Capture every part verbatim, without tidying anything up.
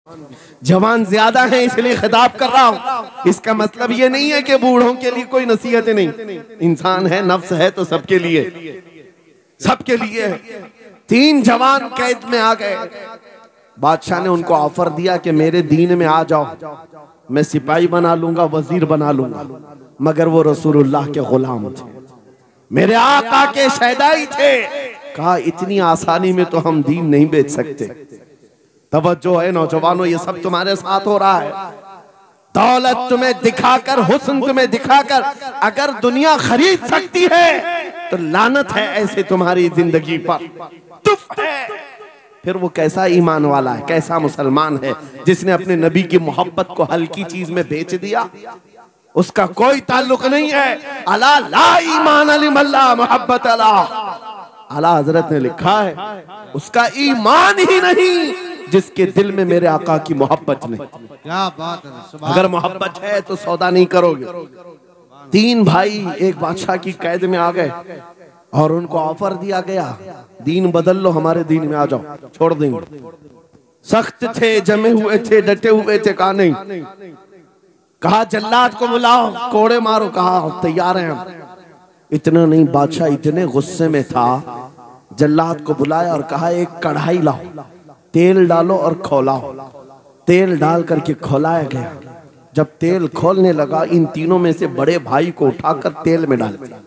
जवान ज्यादा है इसलिए खिताब कर रहा हूं। इसका मतलब ये नहीं है कि बूढ़ों के लिए कोई नसीहतें नहीं। इंसान है, नफ्स है, तो सबके लिए, सबके लिए। तीन जवान कैद में आ गए। बादशाह ने उनको ऑफर दिया कि मेरे दीन में आ जाओ, मैं सिपाही बना लूंगा, वजीर बना लूंगा। मगर वो रसूलुल्लाह के गुलाम थे, मेरे आका के शहदाई थे। कहा इतनी आसानी में तो हम दीन नहीं बेच सकते। तवज्जो है नौजवानों, ये सब तुम्हारे साथ हो रहा है। दौलत तुम्हें दिखाकर, हुस्न तुम्हें दिखाकर अगर दुनिया खरीद सकती है तो लानत है ऐसे तुम्हारी जिंदगी पर, तुफ है। फिर वो कैसा ईमान वाला है, कैसा मुसलमान है जिसने अपने नबी की मोहब्बत को हल्की चीज में बेच दिया। उसका कोई ताल्लुक नहीं है। अला ला ईमान अलिमल्ला मोहब्बत अला, आला हजरत ने लिखा है उसका ईमान ही नहीं जिसके दिल में मेरे आका की मोहब्बत नहीं। क्या बात है। अगर मोहब्बत है तो सौदा नहीं करोगे। तीन भाई एक बादशाह की कैद में आ गए और उनको ऑफर दिया गया, दीन बदल लो, हमारे दीन में आ जाओ, छोड़ देंगे। सख्त थे, जमे हुए थे, डटे हुए थे। कहा नहीं। कहा जल्लाद को बुलाओ, कोड़े मारो। कहा तैयार हैं हम। इतना नहीं, बादशाह इतने गुस्से में था, जल्लाद को बुलाया और कहा एक कढ़ाई लाओ, तेल डालो और खौलाओ। तेल डाल करके खौलाया गया। जब तेल खोलने लगा, इन तीनों में से बड़े भाई को उठाकर तेल में डाल दिया।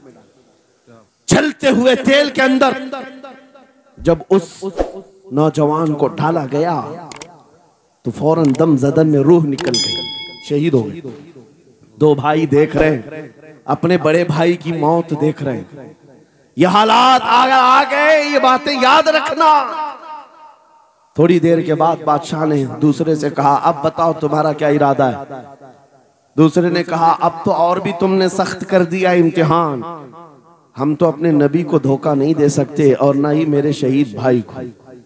चलते हुए तेल के अंदर जब उस नौजवान को डाला गया तो फौरन दम जदन में रूह निकल गई, शहीद हो गए। दो भाई देख रहे हैं, अपने बड़े भाई की मौत देख रहे हैं। ये हालात आ गए, ये बातें याद रखना। थोड़ी देर के बाद बादशाह ने दूसरे से कहा अब बताओ तुम्हारा क्या इरादा है। दूसरे ने कहा अब तो और भी तुमने सख्त कर दिया इम्तिहान, हम तो अपने नबी को धोखा नहीं दे सकते और ना ही मेरे शहीद भाई को।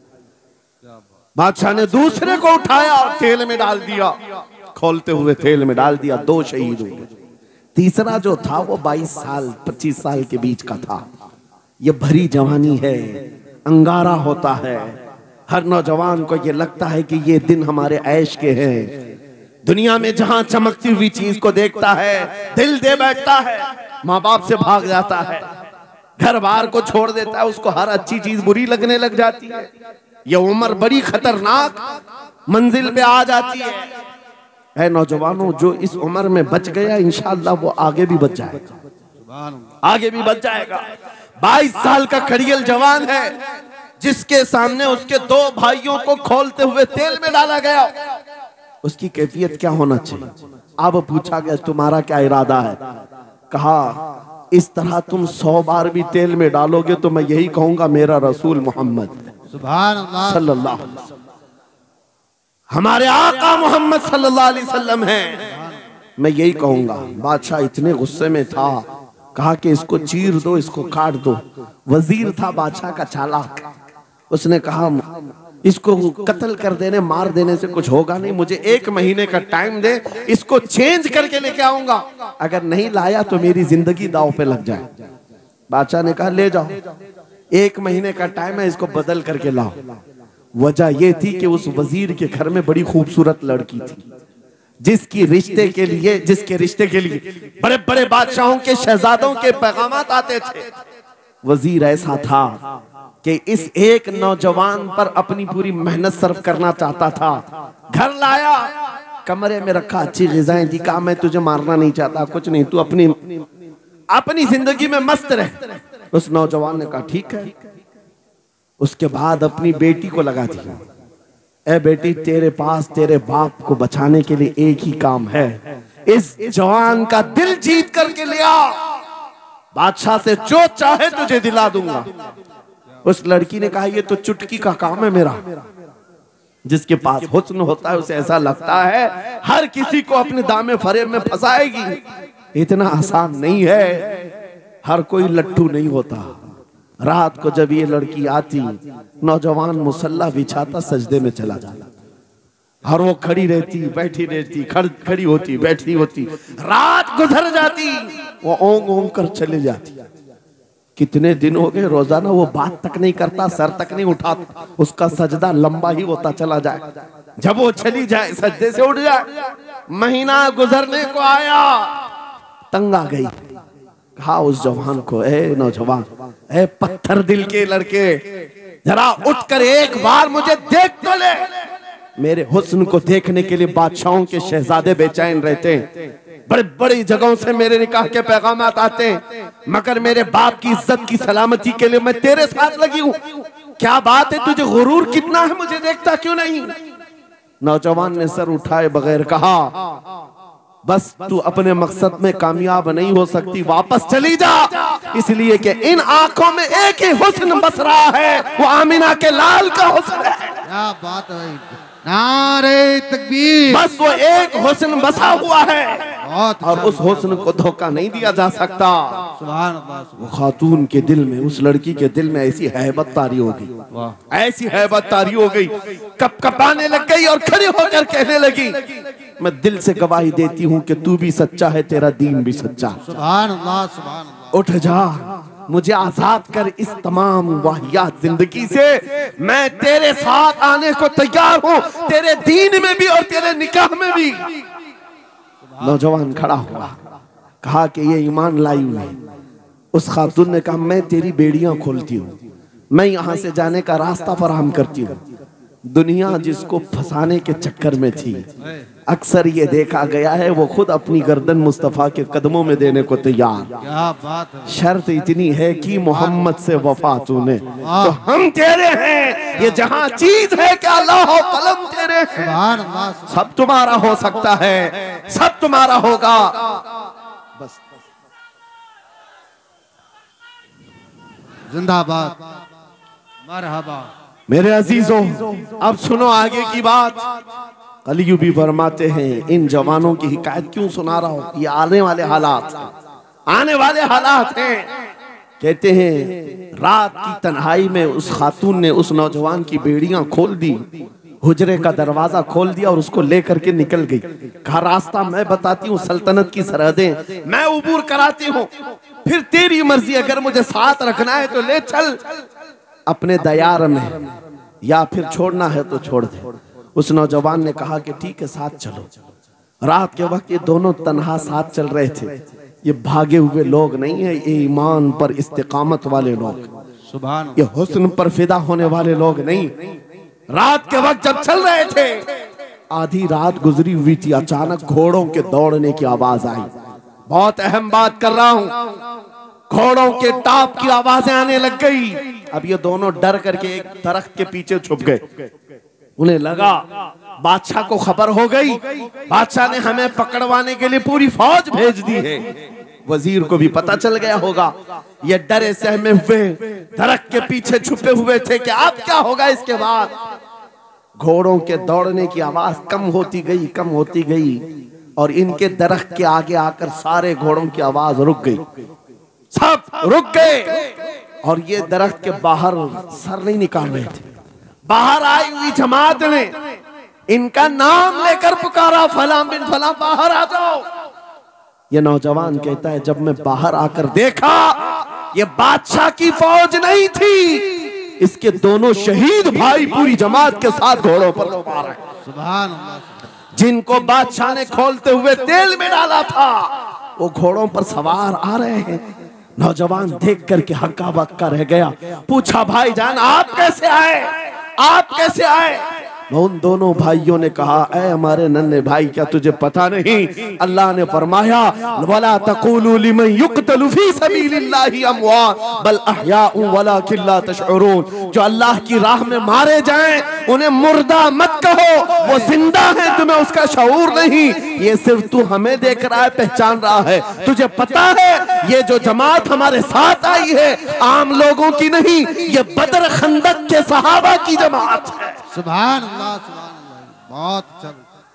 बादशाह ने दूसरे को उठाया और तेल में डाल दिया, खोलते हुए तेल में डाल दिया। दो शहीद हुए। तीसरा जो था वो बाईस साल पच्चीस साल के बीच का था। ये भरी जवानी है, अंगारा होता है। हर नौजवान को ये लगता है कि ये दिन हमारे ऐश के हैं। दुनिया में जहां चमकती हुई चीज को देखता है दिल दे बैठता है, माँ बाप से भाग जाता है, घर बार को छोड़ देता है, उसको हर अच्छी चीज बुरी लगने लग जाती है। ये उम्र बड़ी खतरनाक मंजिल पे आ जाती है। ऐ नौजवानों, जो इस उम्र में बच गया इंशाअल्लाह वो आगे भी बच जाएगा, आगे भी बच जाएगा। बाईस साल का कड़ियल जवान है जिसके सामने उसके दो भाइयों को खोलते हुए तेल में डाला गया। उसकी कैफियत क्या होना चाहिए? अब पूछा गया तुम्हारा क्या इरादा है? कहा इस तरह तुम सौ बार भी तेल में डालोगे तो मैं यही कहूंगा मेरा रसूल मोहम्मद सुभान अल्लाह सल्लल्लाहु अलैहि वसल्लम, हमारे आका मोहम्मद सल्लल्लाहु अलैहि वसल्लम है, मैं यही कहूंगा। बादशाह इतने गुस्से में था, कहा कि इसको चीर दो, इसको काट दो। वजीर था बादशाह का चालाक, उसने कहा इसको कत्ल कर देने, मार देने से कुछ होगा नहीं, मुझे एक महीने का टाइम दे, इसको चेंज करके लेके आऊंगा, अगर नहीं लाया तो मेरी जिंदगी दांव पे लग जाए। बादशाह ने कहा ले जाओ, एक महीने का टाइम है, इसको बदल करके लाओ। वजह यह थी कि उस वजीर के घर में बड़ी खूबसूरत लड़की थी जिसकी रिश्ते के लिए जिसके रिश्ते के लिए बड़े बड़े बादशाहों के शहजादों के पैगामात आते थे। वजीर ऐसा था कि इस एक नौजवान पर अपनी पूरी मेहनत सर्व करना चाहता था। घर लाया, कमरे में रखा, अच्छी ग़िज़ाएं दी, कहा मैं तुझे मारना नहीं चाहता, कुछ नहीं, तू अपनी अपनी जिंदगी में मस्त रह। उस नौजवान ने कहा ठीक है। उसके बाद अपनी बेटी को लगा दिया, ए बेटी तेरे पास तेरे बाप को बचाने के लिए एक ही काम है, इस जवान का दिल जीत करके ले आ, बादशाह से जो चाहे तुझे दिला दूंगा। उस लड़की ने कहा ये तो चुटकी का काम है मेरा। जिसके पास हुस्न होता है उसे ऐसा लगता है हर किसी को अपने दामे फरेब में फंसाएगी। इतना आसान नहीं है, हर कोई लट्टू नहीं होता। रात को जब ये लड़की आती, नौजवान मुसल्ला बिछाता, सजदे में चला जाता और वो खड़ी रहती, बैठी रहती, खड़ी होती, बैठी होती, रात गुजर जाती, वो ओंग ओंग कर चले जाती। कितने दिन हो गए, रोजाना वो बात तक नहीं करता, सर तक नहीं उठाता, उसका सजदा लंबा ही होता चला जाए। जब वो चली जाए सजदे से उठ जाए। महीना गुजरने को आया, तंग आ गई, कहा उस जवान को, ए नौजवान, ए पत्थर दिल के लड़के, जरा उठकर एक बार मुझे देख तो ले। मेरे हुस्न को देखने के लिए बादशाहों के शहजादे बेचैन रहते हैं, बड़े बड़ी जगहों से मेरे निकाह के पैगाम आते हैं, मगर मेरे बाप की इज्जत की सलामती के लिए मैं तेरे साथ लगी हूं। क्या बात है, तुझे गुरूर कितना है, मुझे देखता क्यों नहीं? नौजवान ने सर उठाए बगैर कहा, बस तू अपने मकसद में कामयाब नहीं हो सकती, वापस चली जा, इसलिए कि इन आंखों में एक ही हुस्न बस रहा है, वो आमिना के लाल का हुस्न है। क्या बात है, नारे तकबीर। बस वो एक हुस्न बसा हुआ है बहुत और उस हुस्न को धोखा नहीं दिया जा सकता। सुभान अल्लाह, वो खातून के दिल में, उस लड़की के दिल में ऐसी हैबत तारी हो गई, ऐसी हैबत तारी हो गई, कप कपाने लग गई और खड़ी होकर कहने लगी, मैं दिल से गवाही देती हूँ कि तू भी सच्चा है, तेरा दीन भी सच्चा। सुभान अल्लाह, सुभान अल्लाह। उठ जा, मुझे आजाद कर इस तमाम वाहियात जिंदगी से, मैं तेरे साथ आने को तैयार हूँ, तेरे दीन में भी और तेरे निकाह में भी। नौजवान खड़ा हुआ, कहा कि ये ईमान लाई हुई है। उस खातून ने कहा, मैं तेरी बेड़ियां खोलती हूँ, मैं यहाँ से जाने का रास्ता फराहम करती हूँ। दुनिया जिसको फंसाने के चक्कर में थी, अक्सर ये देखा गया है वो खुद अपनी गर्दन मुस्तफा के कदमों में देने को तैयार। क्या बात है। शर्त इतनी है कि मोहम्मद से वफा तूने, तो हम तेरे हैं, ये जहां चीज है कि अल्लाह हो कलम तेरे हैं। सुभान अल्लाह, सब तुम्हारा हो सकता है, सब तुम्हारा होगा। बस जिंदाबाद, मरहबा। मेरे अजीजों, अब सुनो आगे की बात। अली भी फरमाते हैं, इन जवानों की हिकायत क्यों सुना रहा हूं, ये आने वाले हालात, आने वाले हालात हैं। कहते हैं रात की तन्हाई में उस खातून ने उस नौजवान की बेड़ियां खोल दी, हुजरे का दरवाजा खोल दिया और उसको लेकर के निकल गई। कहा रास्ता मैं बताती हूँ, सल्तनत की सरहदें मैं उबूर कराती हूँ, फिर तेरी मर्जी, अगर मुझे साथ रखना है तो ले चल अपने दयार में, या फिर छोड़ना है तो छोड़ दे। उस नौजवान ने कहा कि ठीक है, साथ चलो। रात के वक्त ये दोनों तन्हा साथ चल रहे थे। ये भागे हुए लोग नहीं है, ये ईमान पर इस्तिकामत वाले लोग, सुभान, ये हुस्न पर फिदा होने वाले लोग नहीं। रात के वक्त जब चल रहे थे, आधी रात गुजरी हुई थी, अचानक घोड़ों के दौड़ने की आवाज आई। बहुत अहम बात कर रहा हूं, घोड़ों के टाप की आवाजें आने लग गई। अब ये दोनों डर करके एक दरख्त के पीछे छुप गए। उन्हें लगा बादशाह को खबर हो गई, बादशाह ने हमें पकड़वाने के लिए पूरी फौज भेज दी है। वजीर को भी पता चल गया होगा। ये डरे सहमे हुए दरख्त के पीछे छुपे हुए थे कि अब क्या होगा इसके बाद। घोड़ों के दौड़ने की आवाज कम होती गई, कम होती गई, और इनके दरख्त के आगे आकर सारे घोड़ों की आवाज रुक गई, सब रुक गए। और ये दरख्त के बाहर सर नहीं निकाल रहे थे। बाहर आई हुई जमात ने इनका नाम लेकर पुकारा, फला बिन फला बाहर आ जाओ। ये नौजवान कहता है, जब मैं बाहर आकर देखा, ये बादशाह की फौज नहीं थी, इसके दोनों शहीद भाई पूरी जमात के साथ घोड़ों पर सवार हैं। सुभान अल्लाह। जिनको बादशाह ने खोलते हुए तेल में डाला था, वो घोड़ों पर सवार आ रहे हैं। नौजवान देख करके हक्का बक्का रह गया। पूछा, भाईजान आप कैसे आए, आप कैसे आए? उन दोनों भाइयों ने कहा, ऐ हमारे नन्हे भाई, क्या तुझे पता नहीं, अल्लाह ने फरमाया, वला तक़ूलू लिमन युक़तलु फी सबीलिल्लाहि अमवात बल अहयाउ वलाकिन ला तशऊरून। जो अल्लाह की राह में मारे जाएं, उन्हें मुर्दा मत कहो, वो जिंदा है, तुम्हें उसका शऊर नहीं। ये सिर्फ तू हमें देख रहा है, पहचान रहा है। तुझे पता है ये जो जमात हमारे साथ आई है, आम लोगों की नहीं, ये बदर खंदक के सहाबा की जमात है। सुभान अल्लाह, सुभान अल्लाह। बहुत अच्छा,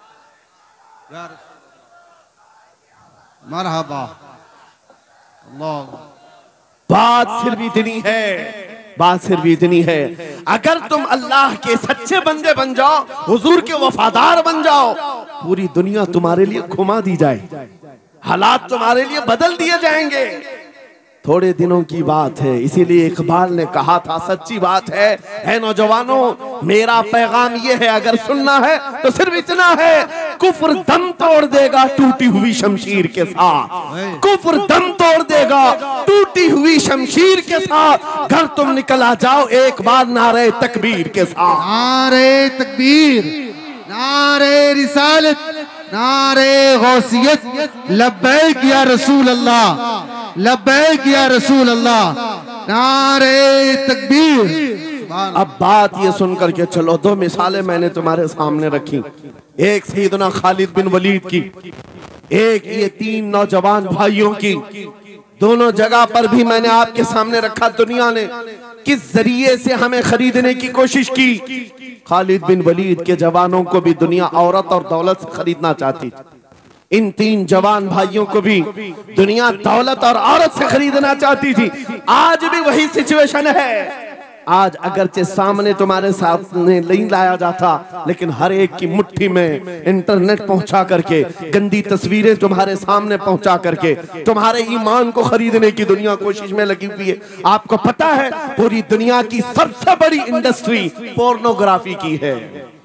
मरहबा। अल्लाह। बात सिर्फ इतनी है, बात सिर्फ इतनी है, अगर तुम अल्लाह के सच्चे बंदे बन जाओ, हुजूर के वफादार बन जाओ, पूरी दुनिया तुम्हारे लिए घुमा दी जाए, हालात तुम्हारे लिए बदल दिए जाएंगे। थोड़े दिनों की बात है, इसीलिए इकबाल ने कहा था, सच्ची बात है। है नौजवानों, मेरा पैगाम ये है, अगर सुनना है तो सिर्फ इतना है, कुफ्र दम तोड़ देगा टूटी हुई शमशीर के साथ। कुफ्र दम तोड़ देगा टूटी हुई शमशीर के साथ। घर तुम निकल आ जाओ एक बार नारे तकबीर के साथ। नारे तकबीर, नारे रिसालत, नारे गौसियत, लब्बैक या रसूल अल्लाह, लब्बैक या रसूल अल्लाह, नारे तकबीर। अब बात ये सुन करके चलो, दो मिसालें मैंने तुम्हारे सामने रखी, एक सैयदना खालिद बिन वलीद की, एक ये तीन नौजवान भाइयों की। दोनों जगह पर भी मैंने आपके सामने रखा दुनिया ने किस जरिए से हमें खरीदने की कोशिश की। खालिद बिन वलीद के जवानों को भी दुनिया औरत और दौलत से खरीदना चाहती थी। इन तीन जवान भाइयों को भी दुनिया दौलत और औरत से खरीदना चाहती थी। आज भी वही सिचुएशन है। आज अगरचे सामने तुम्हारे सामने नहीं लाया जाता, लेकिन हर एक की मुट्ठी में इंटरनेट पहुंचा करके, गंदी तस्वीरें तुम्हारे सामने पहुंचा करके तुम्हारे ईमान को खरीदने की दुनिया कोशिश में लगी हुई है। आपको पता है पूरी दुनिया की सबसे बड़ी इंडस्ट्री पोर्नोग्राफी की है।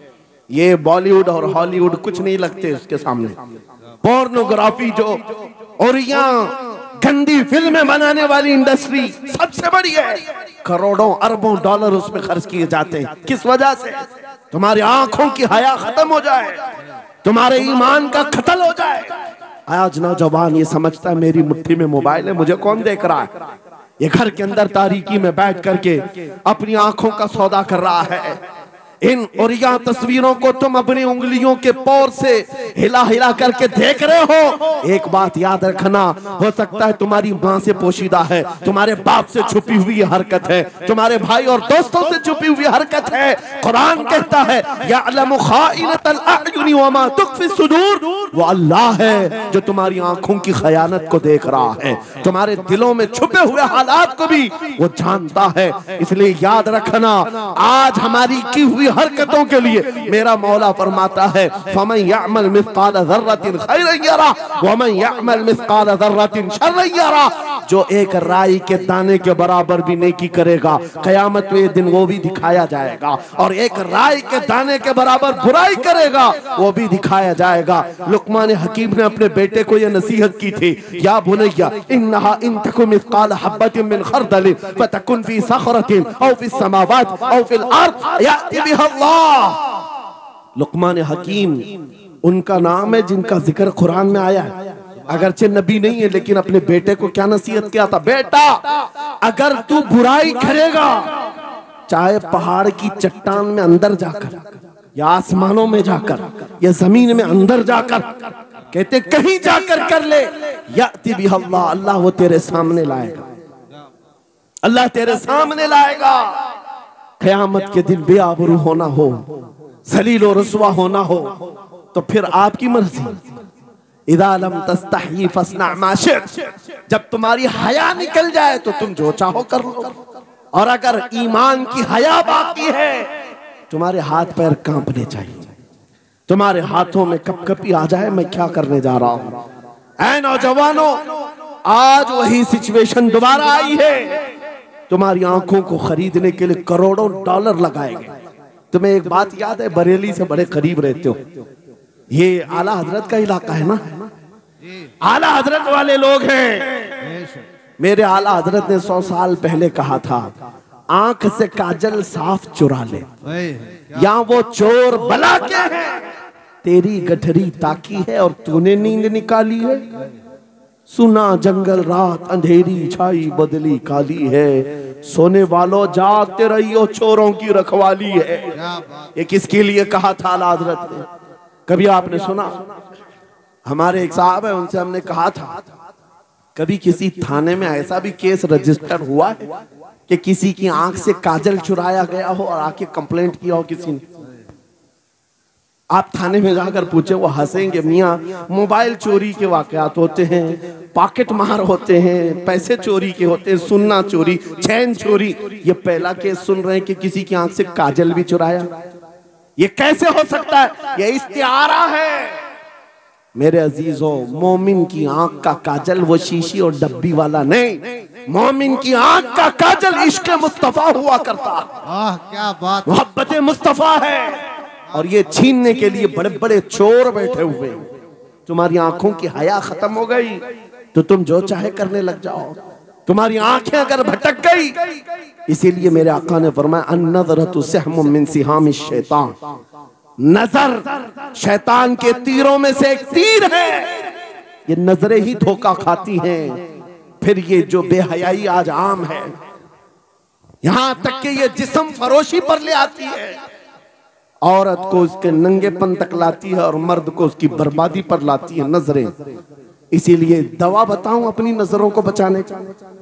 ये बॉलीवुड और हॉलीवुड कुछ नहीं लगते उसके सामने। पोर्नोग्राफी जो और यहाँ गंदी फिल्में बनाने वाली इंडस्ट्री सबसे बड़ी है। करोड़ों अरबों डॉलर उसमें खर्च किए जाते हैं। किस वजह से? तुम्हारी आंखों की हया खत्म हो जाए, तुम्हारे ईमान का कत्ल हो जाए। आज नौजवान ये समझता है मेरी मुट्ठी में मोबाइल है, मुझे कौन देख रहा है। ये घर के अंदर तारीकी में बैठ करके अपनी आंखों का सौदा कर रहा है। इन और यहाँ तस्वीरों को तुम अपनी उंगलियों के पोर से हिला हिला करके देख रहे हो। एक बात याद रखना, हो सकता है तुम्हारी माँ से पोशीदा है, तुम्हारे बाप से छुपी हुई हरकत है, तुम्हारे भाई और दोस्तों से छुपी हुई हरकत है। कुरान कहता है यअलमु खाइनतल अयुनि वमा तुख्फी सुदूर, वो अल्लाह है जो तुम्हारी आंखों की खयानत को देख रहा है, तुम्हारे दिलों में छुपे हुए हालात को भी वो जानता है। इसलिए याद रखना, आज हमारी की हुई हरकतों के लिए मेरा मौला फरमाता है फमन यअमल मिस्काल ज़र्रतिन खैरन यरा वमन यअमल मिस्काल ज़र्रतिन शर्रन यरा। जो एक राई के दाने के बराबर भी नेकी करेगा, कयामत में दिन वो भी दिखाया जाएगा, और एक राई के दाने के बराबर बुराई करेगा वो भी दिखाया जाएगा। लुकमान हकीम ने अपने बेटे को ये नसीहत की थी, या बुनैया इन्नहा इन तकु मिस्काल हब्बतिन मिन खरदलिन फतकुन फी सखरतिन औ फी समावात औ फिल अर्द याति बिहा अल्लाह। लुकमान हकीम उनका नाम है जिनका जिक्र कुरान में आया है। अगरचे नबी नहीं है, लेकिन अपने बेटे को क्या नसीहत किया था, बेटा अगर तू बुराई करेगा, चाहे पहाड़ की चट्टान में अंदर जाकर या आसमानों में जाकर या जमीन में अंदर जाकर, कहते कहीं जाकर कर ले, याति बिहा अल्लाह, अल्लाह वो तेरे सामने लाएगा, अल्लाह तेरे सामने लाएगा। क़यामत के दिन बेआबरू होना हो, जलील और रुसवा होना हो, तो फिर आपकी मर्जी। इदा लम तस्तही फस्ना मा शि'त, जब तुम्हारी हया निकल जाए तो तुम जो चाहो कर लो, और अगर ईमान की हया बाकी है, तुम्हारे हाथ पैर कांपने चाहिए, तुम्हारे हाथों में कपकपी आ जाए मैं क्या करने जा रहा हूं। ऐ नौजवानों, आज वही सिचुएशन दोबारा आई है। तुम्हारी आंखों को खरीदने के लिए करोड़ों डॉलर लगाए गए। तुम्हें एक बात याद है, बरेली से बड़े करीब रहते हो, ये आला हजरत का इलाका है ना, आला हजरत वाले लोग हैं। मेरे आला हजरत ने सौ साल पहले कहा था, आंख से काजल साफ चुरा ले, या वो चोर बला के हैं, तेरी गठरी ताकी है और तूने नींद निकाली है। सुना जंगल रात अंधेरी छाई बदली काली है, सोने वालों जागते रहियो चोरों की रखवाली है। ये किसके लिए कहा था आला हजरत ने? कभी आपने सुना? हमारे एक साहब है, उनसे हमने कहा था, कभी किसी थाने में ऐसा भी केस रजिस्टर हुआ है कि किसी की आंख से काजल चुराया गया हो और आके कंप्लेंट किया हो किसी ने? आप थाने में जाकर पूछे, वो हंसेंगे। मियाँ, मोबाइल चोरी के वाकयात होते हैं, पॉकेट मार होते हैं, पैसे चोरी के होते हैं, सुन्ना चोरी, चैन चोरी। ये पहला केस सुन रहे हैं कि किसी की आंख से काजल भी चुराया। ये कैसे हो सकता है? ये इस्तिआरा है। मेरे अजीजों, मोमिन की आंख का काजल वो शीशी और डब्बी वाला नहीं, मोमिन की आंख का काजल इश्क मुस्तफा हुआ करता। आह क्या बात, मोहब्बत मुस्तफा है। और ये छीनने के लिए बड़े बड़े चोर बैठे हुए। तुम्हारी आंखों की हया खत्म हो गई तो तुम जो चाहे करने लग जाओ। तुम्हारी आंखें अगर भटक गई, इसीलिए मेरे आका ने फरमाया अन्नज़रतु सहमुम मिन सिहामि शैतान, नजर शैतान के तीरों में से एक तीर है। ये नजरें ही धोखा खाती हैं। फिर ये जो बेहयाई आज आम है, यहां तक कि ये जिस्म फरोशी पर ले आती है, औरत को उसके नंगेपन तक लाती है और मर्द को उसकी बर्बादी पर लाती है नजरें। इसीलिए दवा बताऊं अपनी नजरों को बचाने का,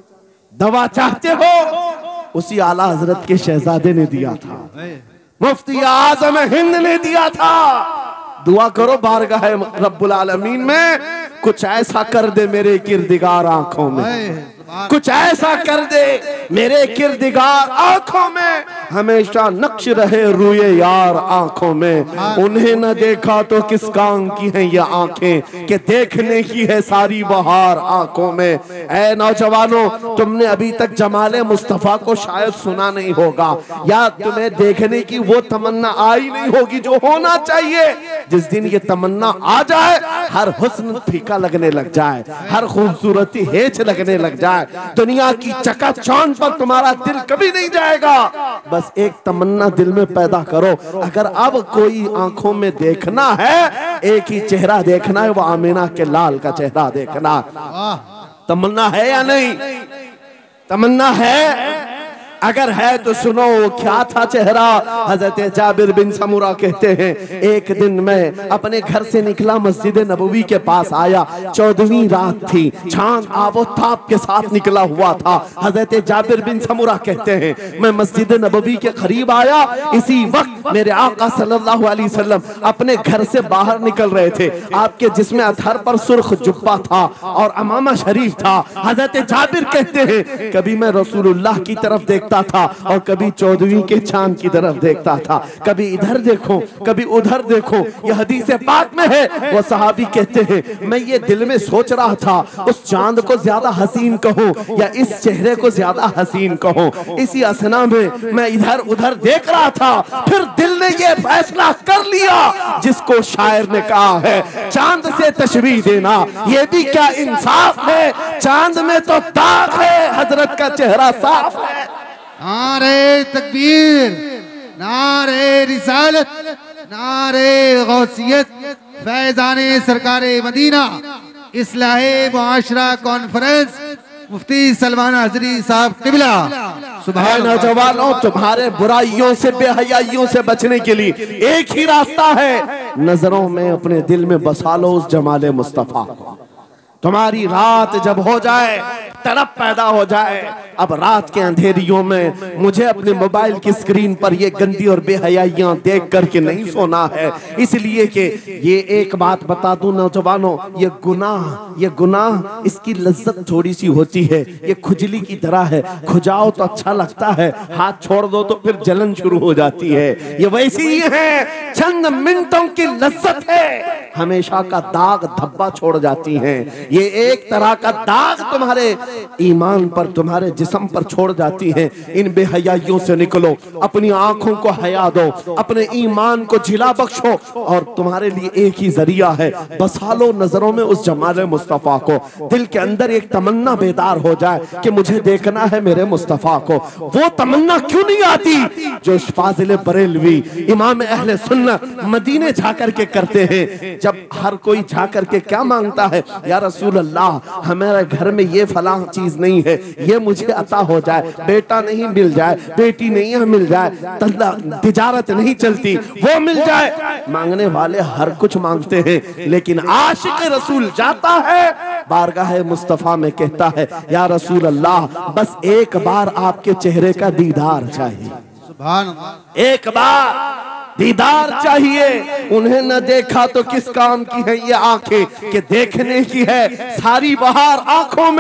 दवा चाहते हो उसी आला हजरत के शहजादे ने दिया था, मुफ्ती आजम हिंद ने दिया था। दुआ करो बारगाह रब्बुल आलमीन में कुछ ऐसा कर दे मेरे किरदिगार आंखों में, कुछ ऐसा कर दे मेरे किरदिगार आंखों में, हमेशा नक्श रहे रूए यार आंखों में। उन्हें न देखा तो किस काम की है ये आंखें कि देखने की है सारी बहार आंखों में। ऐ नौजवानों, तुमने अभी तक जमाले मुस्तफा को शायद सुना नहीं होगा, या तुम्हें देखने की वो तमन्ना आई नहीं होगी जो होना चाहिए। जिस दिन ये तमन्ना आ जाए, हर हुस्न फीका लगने लग जाए, हर खूबसूरती हेच लगने लग जाए, दुनिया की चकाचौंध पर तुम्हारा दिल कभी नहीं जाएगा। बस एक तमन्ना दिल में पैदा करो, अगर अब कोई आंखों में देखना है, एक ही चेहरा देखना है, वो आमिना के लाल का चेहरा देखना। तमन्ना है या नहीं? तमन्ना है? अगर है तो सुनो क्या था चेहरा। हजरत जाबिर बिन समूरा कहते हैं, एक दिन मैं अपने घर से निकला, मस्जिद नबवी के पास आया, चौदहवीं रात थी, चांद आबोताब के साथ निकला हुआ था। हजरत जाबिर बिन समूरा कहते हैं, मैं मस्जिद नबवी के करीब आया, इसी वक्त मेरे आका सल्लल्लाहु अलैहि वसल्लम अपने घर से बाहर निकल रहे थे। आपके जिस्म अतहर पर सुर्ख जुब्बा था और अमामा शरीफ था। हजरत जाबिर कहते हैं, कभी मैं रसूलुल्लाह की तरफ देखता था और कभी चौदहवीं के चांद की तरफ देखता था, कभी इधर देखो कभी उधर देखो। यह हदीस पाक में है। वो सहाबी कहते हैं, मैं ये दिल में सोच रहा था, उस चांद को ज्यादा हसीन कहूं या इस चेहरे को ज्यादा हसीन कहूं। इसी असना में मैं इधर उधर देख रहा था, फिर दिल ने ये फैसला कर लिया जिसको शायर ने कहा है, चांद से तशबीह देना ये भी क्या इंसाफ है, चांद में तो दाग है, हजरत का चेहरा साफ है। नारे तकबीर, नारे रिसालत, नारे गौसियत, फैजाने सरकारे मदीना, इस्लाहे मुआशरा कॉन्फ्रेंस, मुफ्ती सलमान हजरी साहब किबला। सुभान नौजवानों, तुम्हारे बुराइयों से बेहयाइयों से बचने के लिए एक ही रास्ता है, नजरों में अपने दिल में बसा लो उस जमाले मुस्तफा को। तुम्हारी रात जब हो जाए, तड़प पैदा हो जाए, अब रात के अंधेरियों में मुझे अपने मोबाइल की स्क्रीन पर ये गंदी और बेहयाइयां देख करके नहीं सोना है। इसलिए कि ये एक बात बता दूं नौजवानों, ये गुनाह ये गुनाह इसकी लज्जत थोड़ी सी होती है, ये खुजली की तरह है, खुजाओ तो अच्छा लगता है, हाथ छोड़ दो तो फिर जलन शुरू हो जाती है। ये वैसी ही है, चंद मिनटों की लज्जत है, हमेशा का दाग धब्बा छोड़ जाती है। ये एक तरह का दाग तुम्हारे ईमान पर, तुम्हारे जिस्म पर छोड़ जाती है। इन बेहयाइयों से निकलो, अपनी आंखों को हया दो, अपने ईमान को झिला बख्शो, और तुम्हारे लिए एक ही जरिया है, बसा लो नजरों में उस जमाले मुस्तफा को। दिल के अंदर एक तमन्ना बेदार हो जाए कि मुझे देखना है मेरे मुस्तफा को। वो तमन्ना क्यों नहीं आती जो फाजिल बरेलवी इमाम अहले सुन्नत मदीने जाकर के करते हैं। जब हर कोई जाकर के क्या मांगता है, या रसूल अल्लाह हमारे घर में ये फलां चीज नहीं है, ये मुझे अता हो जाए, बेटा नहीं मिल जाए, बेटी नहीं है मिल जाए, तिजारत नहीं चलती वो मिल जाए। मांगने वाले हर कुछ मांगते हैं, लेकिन आशिक रसूल जाता है बारगाह मुस्तफा में, कहता है या रसूल अल्लाह बस एक बार आपके चेहरे का दीदार चाहिए, सुभान अल्लाह, एक बार दीदार चाहिए। उन्हें न देखा तो किस काम की है ये आंखें कि देखने की है सारी बहार आंखों में।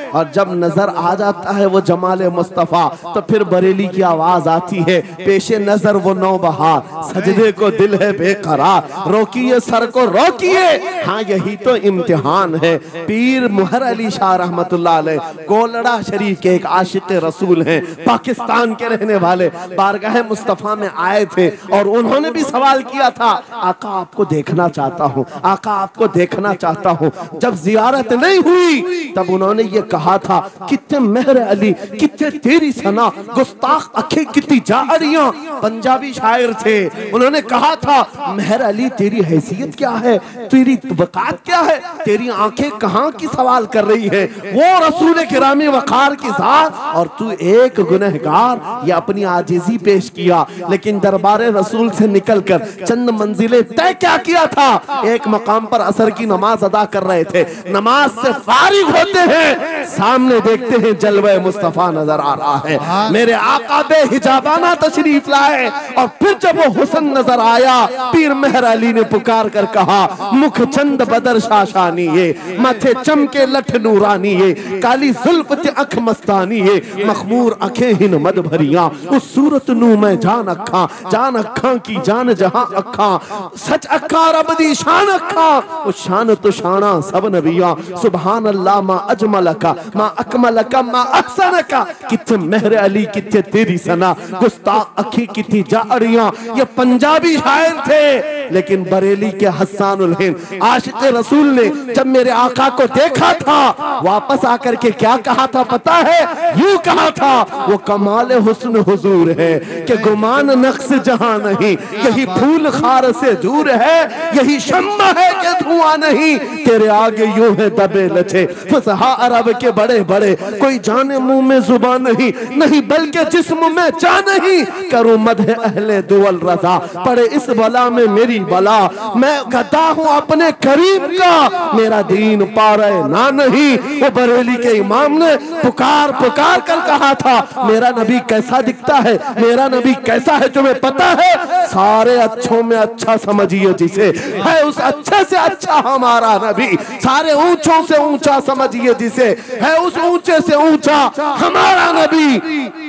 और जब नजर आ जाता है वो जमाले मुस्तफा तो फिर बरेली की आवाज आती है, पेशे नजर वो नौबहार, सजदे को दिल है बेकरार, रोकिए सर को रोकिए, हाँ यही तो इम्तिहान है। पीर मुहर अली शाह रहमतुल्लाह अलैह गोलड़ा शरीफ के एक आशिक रसूल हैं, पाकिस्तान के रहने वाले, बारगाह मुस्तफा में आए थे और उन्होंने भी सवाल किया था, आका आपको देखना चाहता हूँ, आका आपको देखना चाहता हूँ। जब जियारत नहीं हुई तब उन्होंने ये कहा था, कितने मेहर अली, कितने तेरी सना, गुस्ताख अखे कितनी जारियां। पंजाबी शायर थे, उन्होंने कहा था मेहर अली तेरी हैसियत क्या है, तेरी वकात क्या है, तेरी आंखें कहाँ की सवाल कर रही है, वो रसूल किरामी वकार की जात और तू एक गुनहगार। ये अपनी आजिजी पेश किया, लेकिन दरबारे रसूल से निकलकर चंद मंजिलें तय क्या किया था। एक मकाम पर असर की नमाज अदा कर रहे थे, नमाज से फारिग होते हैं, सामने देखते हैं जलवे मुस्तफा नजर आ रहा है। मेरे आका बेहिजाबाना तशरीफ लाए और फिर जब वो हुस्न नजर आया, पीर मेहर अली ने पुकार कर कहा, मुख चंद बदर शाशानी ये, माथे चमके लठ नूरानी ये, काली जुल्फ ते अख मस्तानी ये, मखमूर अखे हिन मद भरिया, उस सूरत नू मैं जान अखा, जान अखा की जान जहां अखा, सच अखा रब दी शान अखा, उस शान तो शाना सब नबिया, सुभान अल्लाह मा अजमल का मा अकमल का मा अहसन का, कितने मेहर अली कितने तेरी सना, गुस्ताख अखी कितनी जारियां। ये पंजाबी शायर थे, लेकिन बरेली के हस्सानुल हिंद आशिक रसूल ने जब मेरे आका को देखा था, वापस आकर के क्या कहा था पता है, यूं कहा था, वो कमाल हुस्न हुजूर है कि गुमान नक्श जहां नहीं, यही फूल खार से दूर है, यही शम्मा है कि धुआं नहीं, तेरे आगे यूं है दबे लचे फसहा अरब के बड़े बड़े, कोई जाने मुंह में जुबान नहीं, नहीं बल्कि जिस्म में जा नहीं, करूं मदह अहले दुवल रजा, पड़े इस बला में मेरी बला, मैं गदा हूं अपने करीम का, मेरा दीन पा रहे ना नहीं। वो बरेली के इमाम ने पुकार पुकार कर कहा था, मेरा नबी कैसा दिखता है, मेरा नबी कैसा है, तुम्हें पता है, सारे अच्छों में अच्छा समझिए जिसे, है उस अच्छे से अच्छा हमारा नबी, सारे ऊंचों से ऊंचा समझिए जिसे, है उस ऊंचे से ऊंचा हमारा नबी।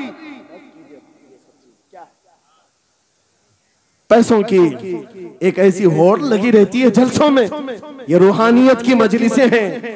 पैसों की एक ऐसी होड़ लगी रहती है जलसों में, ये रूहानियत की मजलिसें हैं,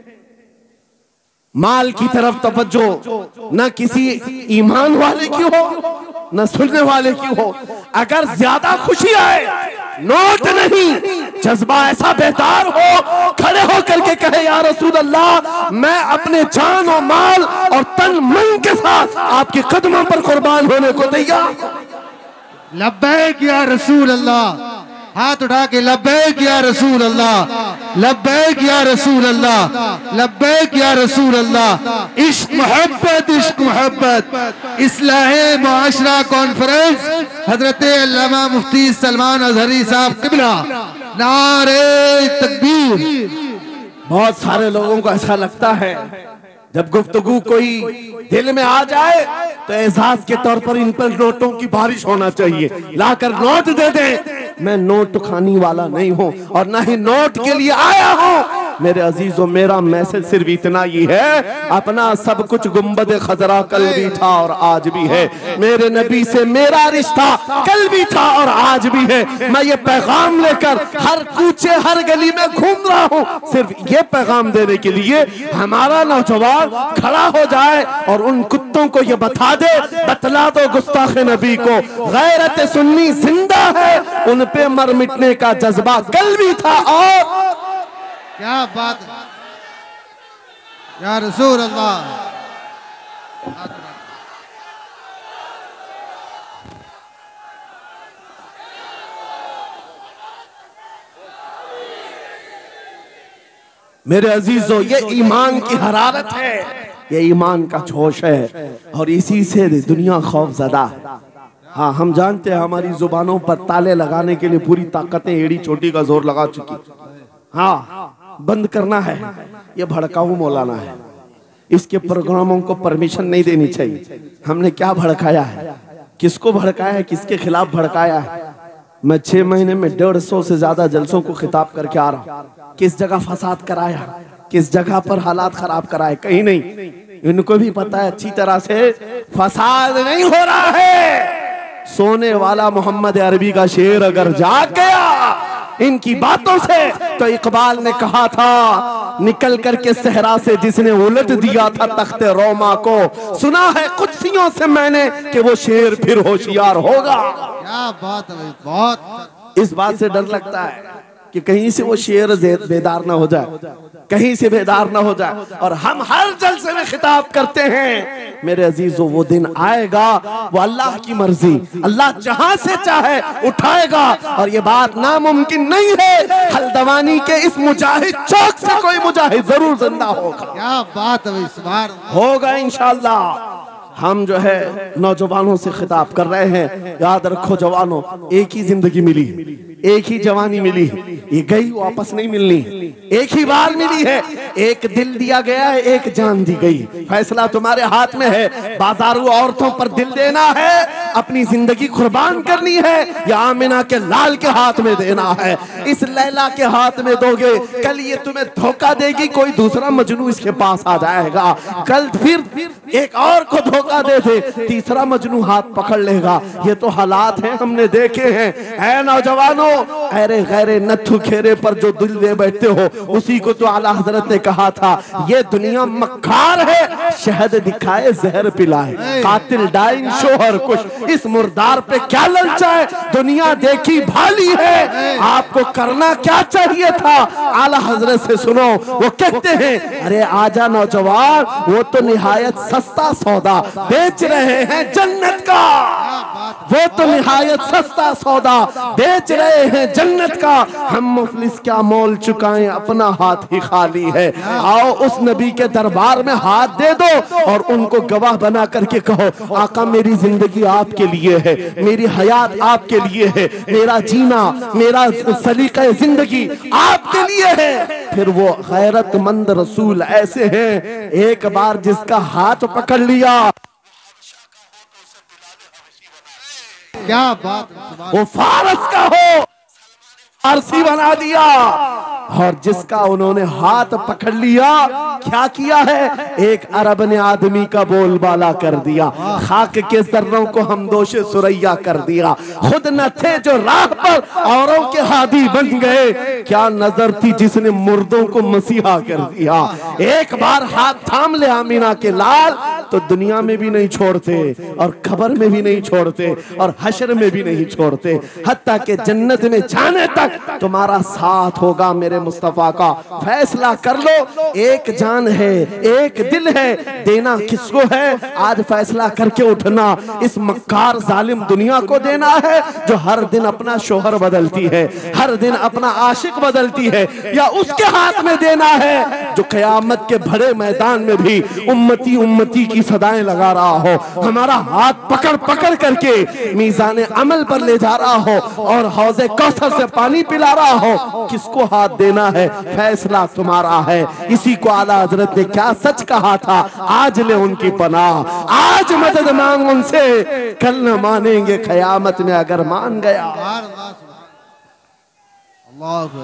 माल की तरफ तवज्जो न किसी ईमान वाले की हो न सुनने वाले की हो। अगर ज्यादा खुशी आए, नोट नहीं, जज्बा ऐसा बेहतर हो, खड़े होकर के कहे या रसूल अल्लाह, मैं अपने जान और माल और तन मन के साथ आपके कदमों पर कुर्बान होने को तैयार। लब्बैक या रसूल अल्लाह, हाथ उठा के लब्बैक या रसूल अल्लाह, लब्बैक या रसूल अल्लाह, लब्बैक या रसूल अल्लाह। इश्क मोहब्बत, इश्क मोहब्बत। इस्लाहे मुआशरा कॉन्फ्रेंस हजरत अल्लामा मुफ्ती सलमान अजहरी साहब किबला, नारे तकबीर। बहुत सारे लोगों को ऐसा लगता है जब गुफ्तगू कोई दिल में आ जाए तो एहसास के तौर पर इन पर नोटों की बारिश होना चाहिए, लाकर नोट दे दें। मैं नोट खानी वाला नहीं हूं और ना ही नोट के लिए आया हूं। मेरे अजीजों, मेरा मैसेज सिर्फ इतना ही है, अपना सब कुछ गुंबद खजरा कल भी था और आज भी है, मेरे नबी से मेरा रिश्ता कल भी था और आज भी है। मैं ये पैगाम लेकर हर कूचे हर गली में घूम रहा हूँ, सिर्फ ये पैगाम देने के लिए हमारा नौजवान खड़ा हो जाए और उन कुत्तों को ये बता दे, बतला दो गुस्ताख नबी को, गैरत सुन्नी जिंदा है, उन पे मर मिटने का जज्बा कल भी था। और क्या बात है या रसूल अल्लाह। मेरे अजीजों, ये ईमान की हरारत है, ये ईमान का जोश है और इसी से दुनिया खौफजदा। हाँ, हम जानते हैं हमारी जुबानों पर ताले लगाने के लिए पूरी ताकतें एड़ी चोटी का जोर लगा चुकी। हाँ, बंद करना है, ये भड़काऊ मौलाना है, इसके प्रोग्रामों को परमिशन नहीं देनी चाहिए। हमने क्या भड़काया है, किसको भड़काया है, किसके खिलाफ भड़काया है? मैं छह महीने में डेढ़ सौ से ज्यादा जलसों को खिताब करके आ रहा हूँ। किस जगह फसाद कराया, किस जगह पर हालात खराब कराए, कहीं नहीं। इनको भी पता है अच्छी तरह से फसाद नहीं हो रहा है। सोने वाला मोहम्मद अरबी का शेर अगर जाग गया इनकी बातों से, तो इकबाल ने कहा था निकल करके सहरा से जिसने उलट दिया था तख्ते रोमा को, सुना है कुत्सियों से मैंने कि वो शेर फिर होशियार होगा। क्या बात है भाई, बहुत। इस बात से डर लगता है कि कहीं से वो शेर बेदार ना हो जाए, कहीं से बेदार ना हो जाए। और हम हर जलसे में खिताब करते हैं मेरे अजीजों, वो दिन आएगा, वो अल्लाह की मर्जी, अल्लाह जहां से चाहे उठाएगा। और ये बात नामुमकिन नहीं है, हल्दवानी के इस मुजाहिद चौक से कोई मुजाहिद जरूर जिंदा होगा। क्या बात है भाई, सुभान होगा इंशाअल्लाह। हम जो है नौजवानों से खिताब कर रहे हैं, याद रखो जवानों, एक ही जिंदगी मिली, एक ही जवानी मिली, ये गई वापस नहीं मिलनी, एक ही बार मिली है। एक दिल दिया गया है, एक जान दी गई, फैसला तुम्हारे हाथ में है। बाजारू औरतों पर दिल देना है, अपनी जिंदगी कुर्बान करनी है, या आमिना के लाल के हाथ में देना है। इस लैला के हाथ में दोगे, कल ये तुम्हें धोखा देगी, कोई दूसरा मजनू इसके पास आ जाएगा, कल फिर एक और को धोखा दे दे, तीसरा मजनू हाथ पकड़ लेगा। ये तो हालात हैं, हमने देखे हैं। ऐ नौजवानों, अरे गैरे नथु खेरे पर जो दिल दे बैठते हो, उसी को तो आला हजरत ने कहा था ये दुनिया मक्कार है, शहद दिखाए जहर पिलाए, कातिल डाइन शोहर कुछ, इस मुर्दार पे क्या ललचाए, दुनिया देखी भाली है, आपको करना क्या चाहिए था। आला हजरत से सुनो, वो कहते हैं अरे आजा नौजवान, वो तो निहायत सस्ता सौदा बेच रहे हैं जन्नत का, वो तो निहायत सस्ता सौदा बेच रहे हैं जन्नत का। हम मुफलिस क्या मोल चुकाएं, अपना हाथ ही खाली है। आओ उस नबी के दरबार में हाथ दे दो और उनको गवाह बना करके कहो आका मेरी जिंदगी आपके लिए है, मेरी हयात आपके लिए है, मेरा जीना, मेरा सलीका जिंदगी आपके लिए है। फिर वो गैरतमंद रसूल ऐसे हैं, एक बार जिसका हाथ पकड़ लिया, क्या बात, वो फारस का हो फारसी बना दिया। और जिसका उन्होंने हाथ पकड़ लिया, क्या किया है, एक अरब ने आदमी का बोलबाला कर दिया, खाक के जर्रों को हम दोषे सुरैया कर दिया। खुद न थे जो राह पर औरों के हादी बन गए, क्या नजर थी जिसने मुर्दों को मसीहा कर दिया। एक बार हाथ थाम ले आमीना के लाल, तो दुनिया में भी नहीं छोड़ते और खबर में भी नहीं छोड़ते और हशर में भी नहीं छोड़ते, हत्ता के जन्नत में जाने तक तुम्हारा साथ होगा। मेरे मुस्तफा का फैसला कर लो, एक जान है, एक दिल है, देना किसको है, आज फैसला करके उठना। इस मक्कार जालिम दुनिया को देना है जो हर दिन अपना शोहर बदलती है, हर दिन अपना आशिक बदलती है, या उसके हाथ में देना है जो कयामत के बड़े मैदान में भी उम्मती उम्मती की सदाएं लगा रहा हो, हमारा हाथ पकड़ पकड़ करके मीज़ान अमल पर ले जा रहा हो और हौज़े कौसर से पानी पिला रहा हो। किसको हाथ देना है, फैसला तुम्हारा है। इसी को आला हजरत ने क्या सच कहा था, आज ले उनकी पनाह, आज मदद मांग उनसे, कल न मानेंगे कयामत में अगर मान गया। अल्लाह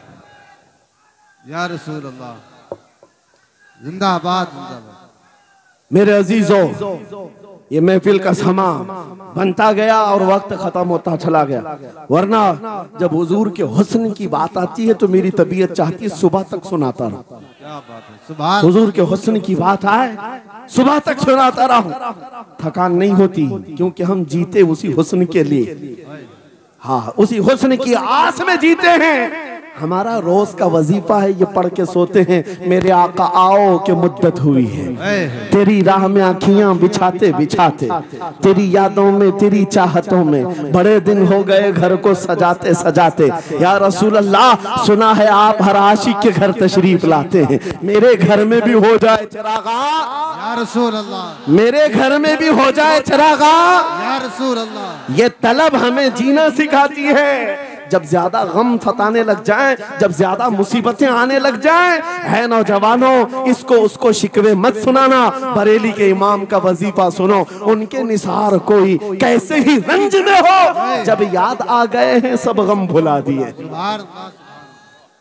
या रसूल अल्लाह, जिंदाबाद जिंदाबाद। मेरे अजीजों, ये महफिल का समा बनता गया और वक्त खत्म होता चला गया, वरना जब हुजूर के हुस्न की बात आती है तो मेरी तबीयत चाहती है सुबह तक सुनाता रहूं। क्या बात है, सुभान। हुजूर के हुस्न की बात आए सुबह तक सुनाता रहूं, थकान नहीं होती, क्योंकि हम जीते उसी हुस्न के लिए, हाँ उसी हुस्न की आस में जीते हैं। हमारा रोज का वजीफा है, ये पढ़ के सोते हैं, मेरे आका आओ के मुद्दत हुई है, तेरी राह में आँखियां बिछाते बिछाते, तेरी यादों में, तेरी चाहतों में, बड़े दिन हो गए घर को सजाते सजाते। या रसूल अल्लाह, सुना है आप हर आशिक के घर तशरीफ लाते हैं, मेरे घर में भी हो जाए चिरागा, या रसूल अल्लाह, मेरे घर में भी हो जाए चिरागा। या रसूल अल्लाह, ये तलब हमें जीना सिखाती है। जब ज्यादा गम सताने लग जाएं, जब ज्यादा मुसीबतें आने लग जाएं, है नौजवानों, इसको उसको शिकवे मत सुनाना, बरेली के इमाम का वजीफा सुनो, उनके निसार कोई कैसे ही रंज में हो, जब याद आ गए हैं सब गम भुला दिए,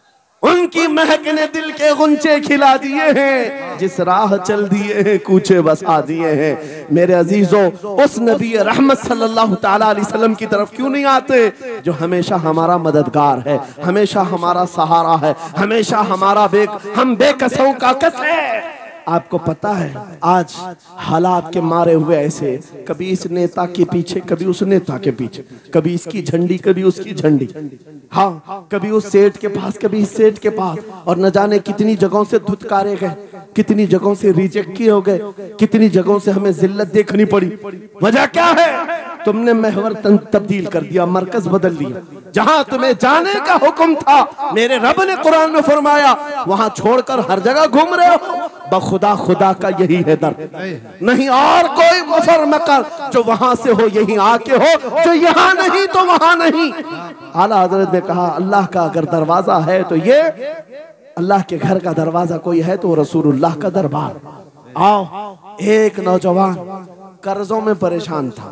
उनकी महक ने दिल के गुंचे खिला दिए हैं, जिस राह चल दिए हैं कूचे बसा दिए हैं। मेरे अजीजों, उस नबी रहमत सल्लल्लाहु ताला अलैहि वसल्लम की तरफ क्यों नहीं आते जो हमेशा हमारा मददगार है, हमेशा हमारा सहारा है, हमेशा हमारा बे हम बेकसों का कस है। आपको पता है आज हालात के मारे हुए ऐसे, कभी इस नेता के पीछे, कभी उस नेता के पीछे, कभी इसकी झंडी, कभी उसकी झंडी, हाँ कभी उस सेठ के पास, कभी इस सेठ के पास, और न जाने कितनी जगहों से धुतकारे गए, कितनी जगहों से रिजेक्ट किए हो गए, कितनी जगहों से हमें जिल्लत देखनी पड़ी। वजह क्या है? तुमने महवर तब्दील कर दिया, मरकज बदल लिया। जहां तुम्हें जाने का हुक्म था, मेरे रब ने कुरान में फरमाया, वहां छोड़कर हर जगह घूम रहे हो। बखुदा खुदा का यही है दर्द, नहीं और कोई मुफर मकर जो वहां से हो यहीं आके हो, जो यहाँ नहीं तो वहां नहीं। आला हजरत ने कहा, अल्लाह का अगर दरवाजा है तो ये अल्लाह के घर का दरवाजा कोई है तो रसूलुल्लाह का दरबार। आओ, एक नौजवान कर्जों में परेशान था,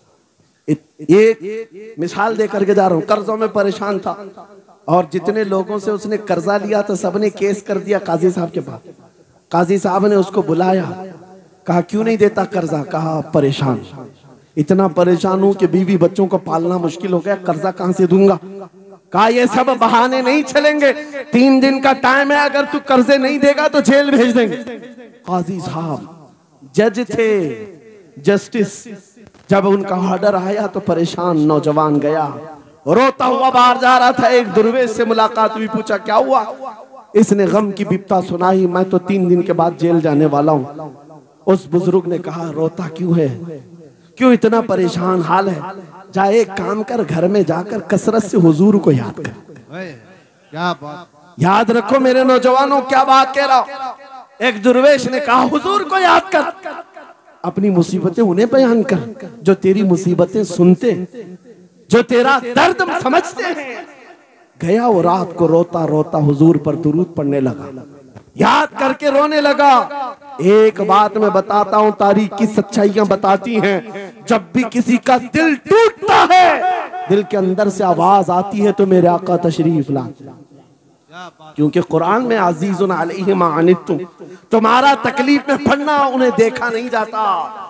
एक मिसाल दे करके जा रहा हूं, कर्जों में परेशान था और जितने लोगों से उसने कर्जा लिया तो सबने केस कर दिया काजी साहब के पास। काजी साहब ने उसको बुलाया, कहा क्यों नहीं देता कर्जा? कहा परेशान, इतना परेशान हूं कि बीवी बच्चों को पालना मुश्किल हो गया, कर्जा कहां से दूंगा? कहा ये सब बहाने नहीं चलेंगे, तीन दिन का टाइम है, अगर तू कर्जे नहीं देगा तो जेल भेज देंगे। काजी साहब जज थे, जस्टिस, जब उनका ऑर्डर आया तो परेशान नौजवान गया, रोता हुआ बाहर जा रहा था। एक दुर्वेश से मुलाकात हुई, पूछा क्या हुआ? इसने गम की बिपता सुनाई, मैं तो तीन दिन के बाद जेल जाने वाला हूँ। उस बुजुर्ग ने कहा, रोता क्यों है, क्यों इतना परेशान हाल है? जा एक काम कर, घर में जाकर कसरत से हुजूर को याद कर। क्या बात, याद रखो मेरे नौजवानों, क्या बात कह रहा हूं। एक दुर्वेश ने कहा, हुजूर को याद कर, अपनी मुसीबतें उन्हें बयान कर जो तेरी मुसीबतें सुनते, जो तेरा दर्द समझते हैं। गया वो रात को रोता रोता हुजूर पर दुरूद पढ़ने लगा, याद करके रोने लगा। एक बात मैं बताता हूं, तारीख की सच्चाइयां बताती हैं, जब भी किसी का दिल टूटता है, दिल के अंदर से आवाज आती है तो मेरे आका तशरीफ लाते, क्योंकि कुरान में अजीजुन अलैहि मा अनित्तुम, तुम्हारा तकलीफ में पड़ना उन्हें देखा नहीं जाता।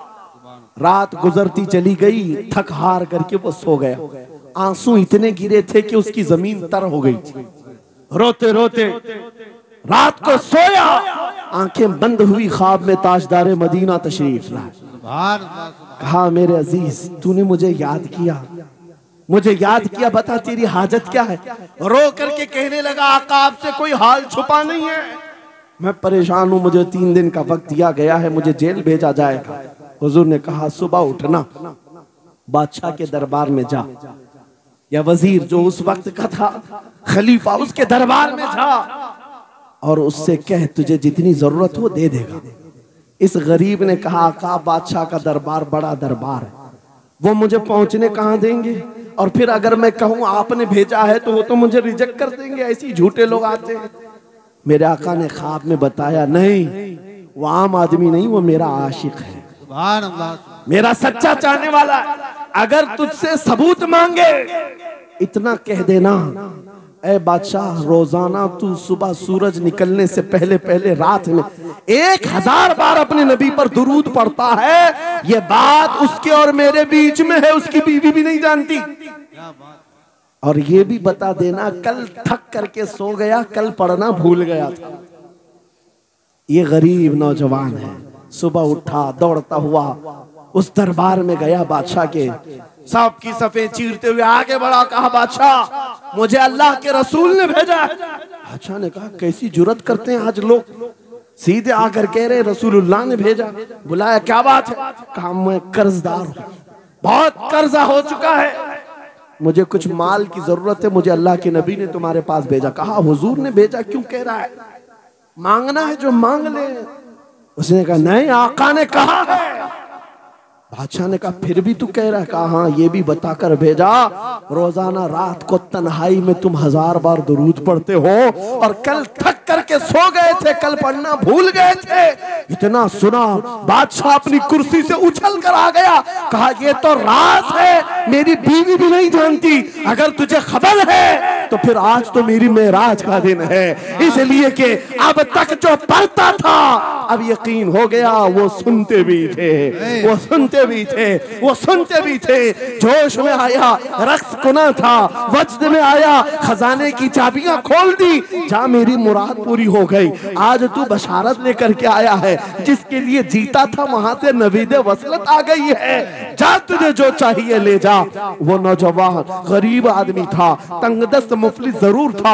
रात गुजरती चली गई, थक हार करके वो सो गया। आंसू इतने गिरे थे कि उसकी जमीन तर हो गई। रोते रोते रात को सोया, आंखें बंद हुई, ख्वाब में ताजदार मदीना तशरीफ लाए। कहा मेरे अजीज, तूने मुझे याद किया, मुझे याद किया, बता तेरी हाजत क्या है? रो करके कहने लगा, आका आपसे कोई हाल छुपा नहीं है, मैं परेशान हूं, मुझे तीन दिन का वक्त दिया गया है, मुझे जेल भेजा जाएगा। हुजूर ने कहा, सुबह उठना, बादशाह के दरबार में जा, या वजीर जो उस वक्त का था, खलीफा, उसके दरबार में जा और उससे कह तुझे जितनी जरूरत हो दे देगा। इस गरीब ने कहा, आका बादशाह का दरबार बड़ा दरबार है, वो मुझे पहुंचने कहां देंगे, और फिर अगर मैं कहूं आपने भेजा है तो वो तो मुझे रिजेक्ट कर देंगे, ऐसे झूठे लोग आते हैं। मेरे आका ने ख्वाब में बताया, नहीं वो आम आदमी नहीं, वो मेरा आशिक है, मेरा सच्चा चाहने वाला है। अगर तुझसे सबूत मांगे, इतना कह देना, ऐ बादशाह रोजाना तू सुबह सूरज निकलने से पहले पहले रात में एक हजार बार अपने नबी पर दुरूद पढ़ता है, ये बात उसके और मेरे बीच में है, उसकी बीवी भी नहीं जानती। और ये भी बता देना, कल थक करके सो गया, कल पढ़ना भूल गया था। ये गरीब नौजवान है, सुबह उठा, दौड़ता हुआ उस दरबार में गया, बादशाह के सब की सफे चीरते हुए आगे बढ़ा, कहा बादशाह मुझे अल्लाह के रसूल ने भेजा। बादशाह ने कहा, कैसी जुर्रत करते हैं आज लोग, सीधे आकर कह रहे रसूलुल्लाह ने भेजा। बुलाया, क्या बात है? कहा मैं कर्जदार हूं, बहुत कर्जा हो चुका है, मुझे कुछ माल की जरूरत है, मुझे अल्लाह के नबी ने तुम्हारे पास भेजा। कहा हुजूर ने भेजा, क्यों कह रहा है, मांगना है जो मांग ले। उसने कहा नहीं, आका ने कहा है। बादशाह ने कहा फिर भी तू कह रहा है? कहा हाँ, ये भी बताकर भेजा, रोजाना रात को तन्हाई में तुम हजार बार दुरूद पढ़ते हो और कल थक करके सो गए थे, कल पढ़ना भूल गए थे। इतना सुना बादशाह अपनी कुर्सी से उछल कर आ गया, कहा ये तो राज है, मेरी बीवी भी नहीं जानती, अगर तुझे खबर है तो फिर आज तो मेरी मेराज का दिन है। इसलिए कि अब तक जो पढ़ता था अब यकीन हो गया, वो सुनते भी थे, वो सुनते भी थे, वो सुनते भी थे। जोश में आया, रक्स कुना था, वज्द में आया, खजाने की चाबियां खोल दी, जा मेरी मुराद पूरी हो गई। आज तू बशारत लेकर के आया है, जिसके लिए जीता था वहां से नवीद वसलत आ गई है, जा तुझे जो चाहिए ले जा। वो नौजवान गरीब आदमी था, तंगदस्त मुफलिस जरूर था,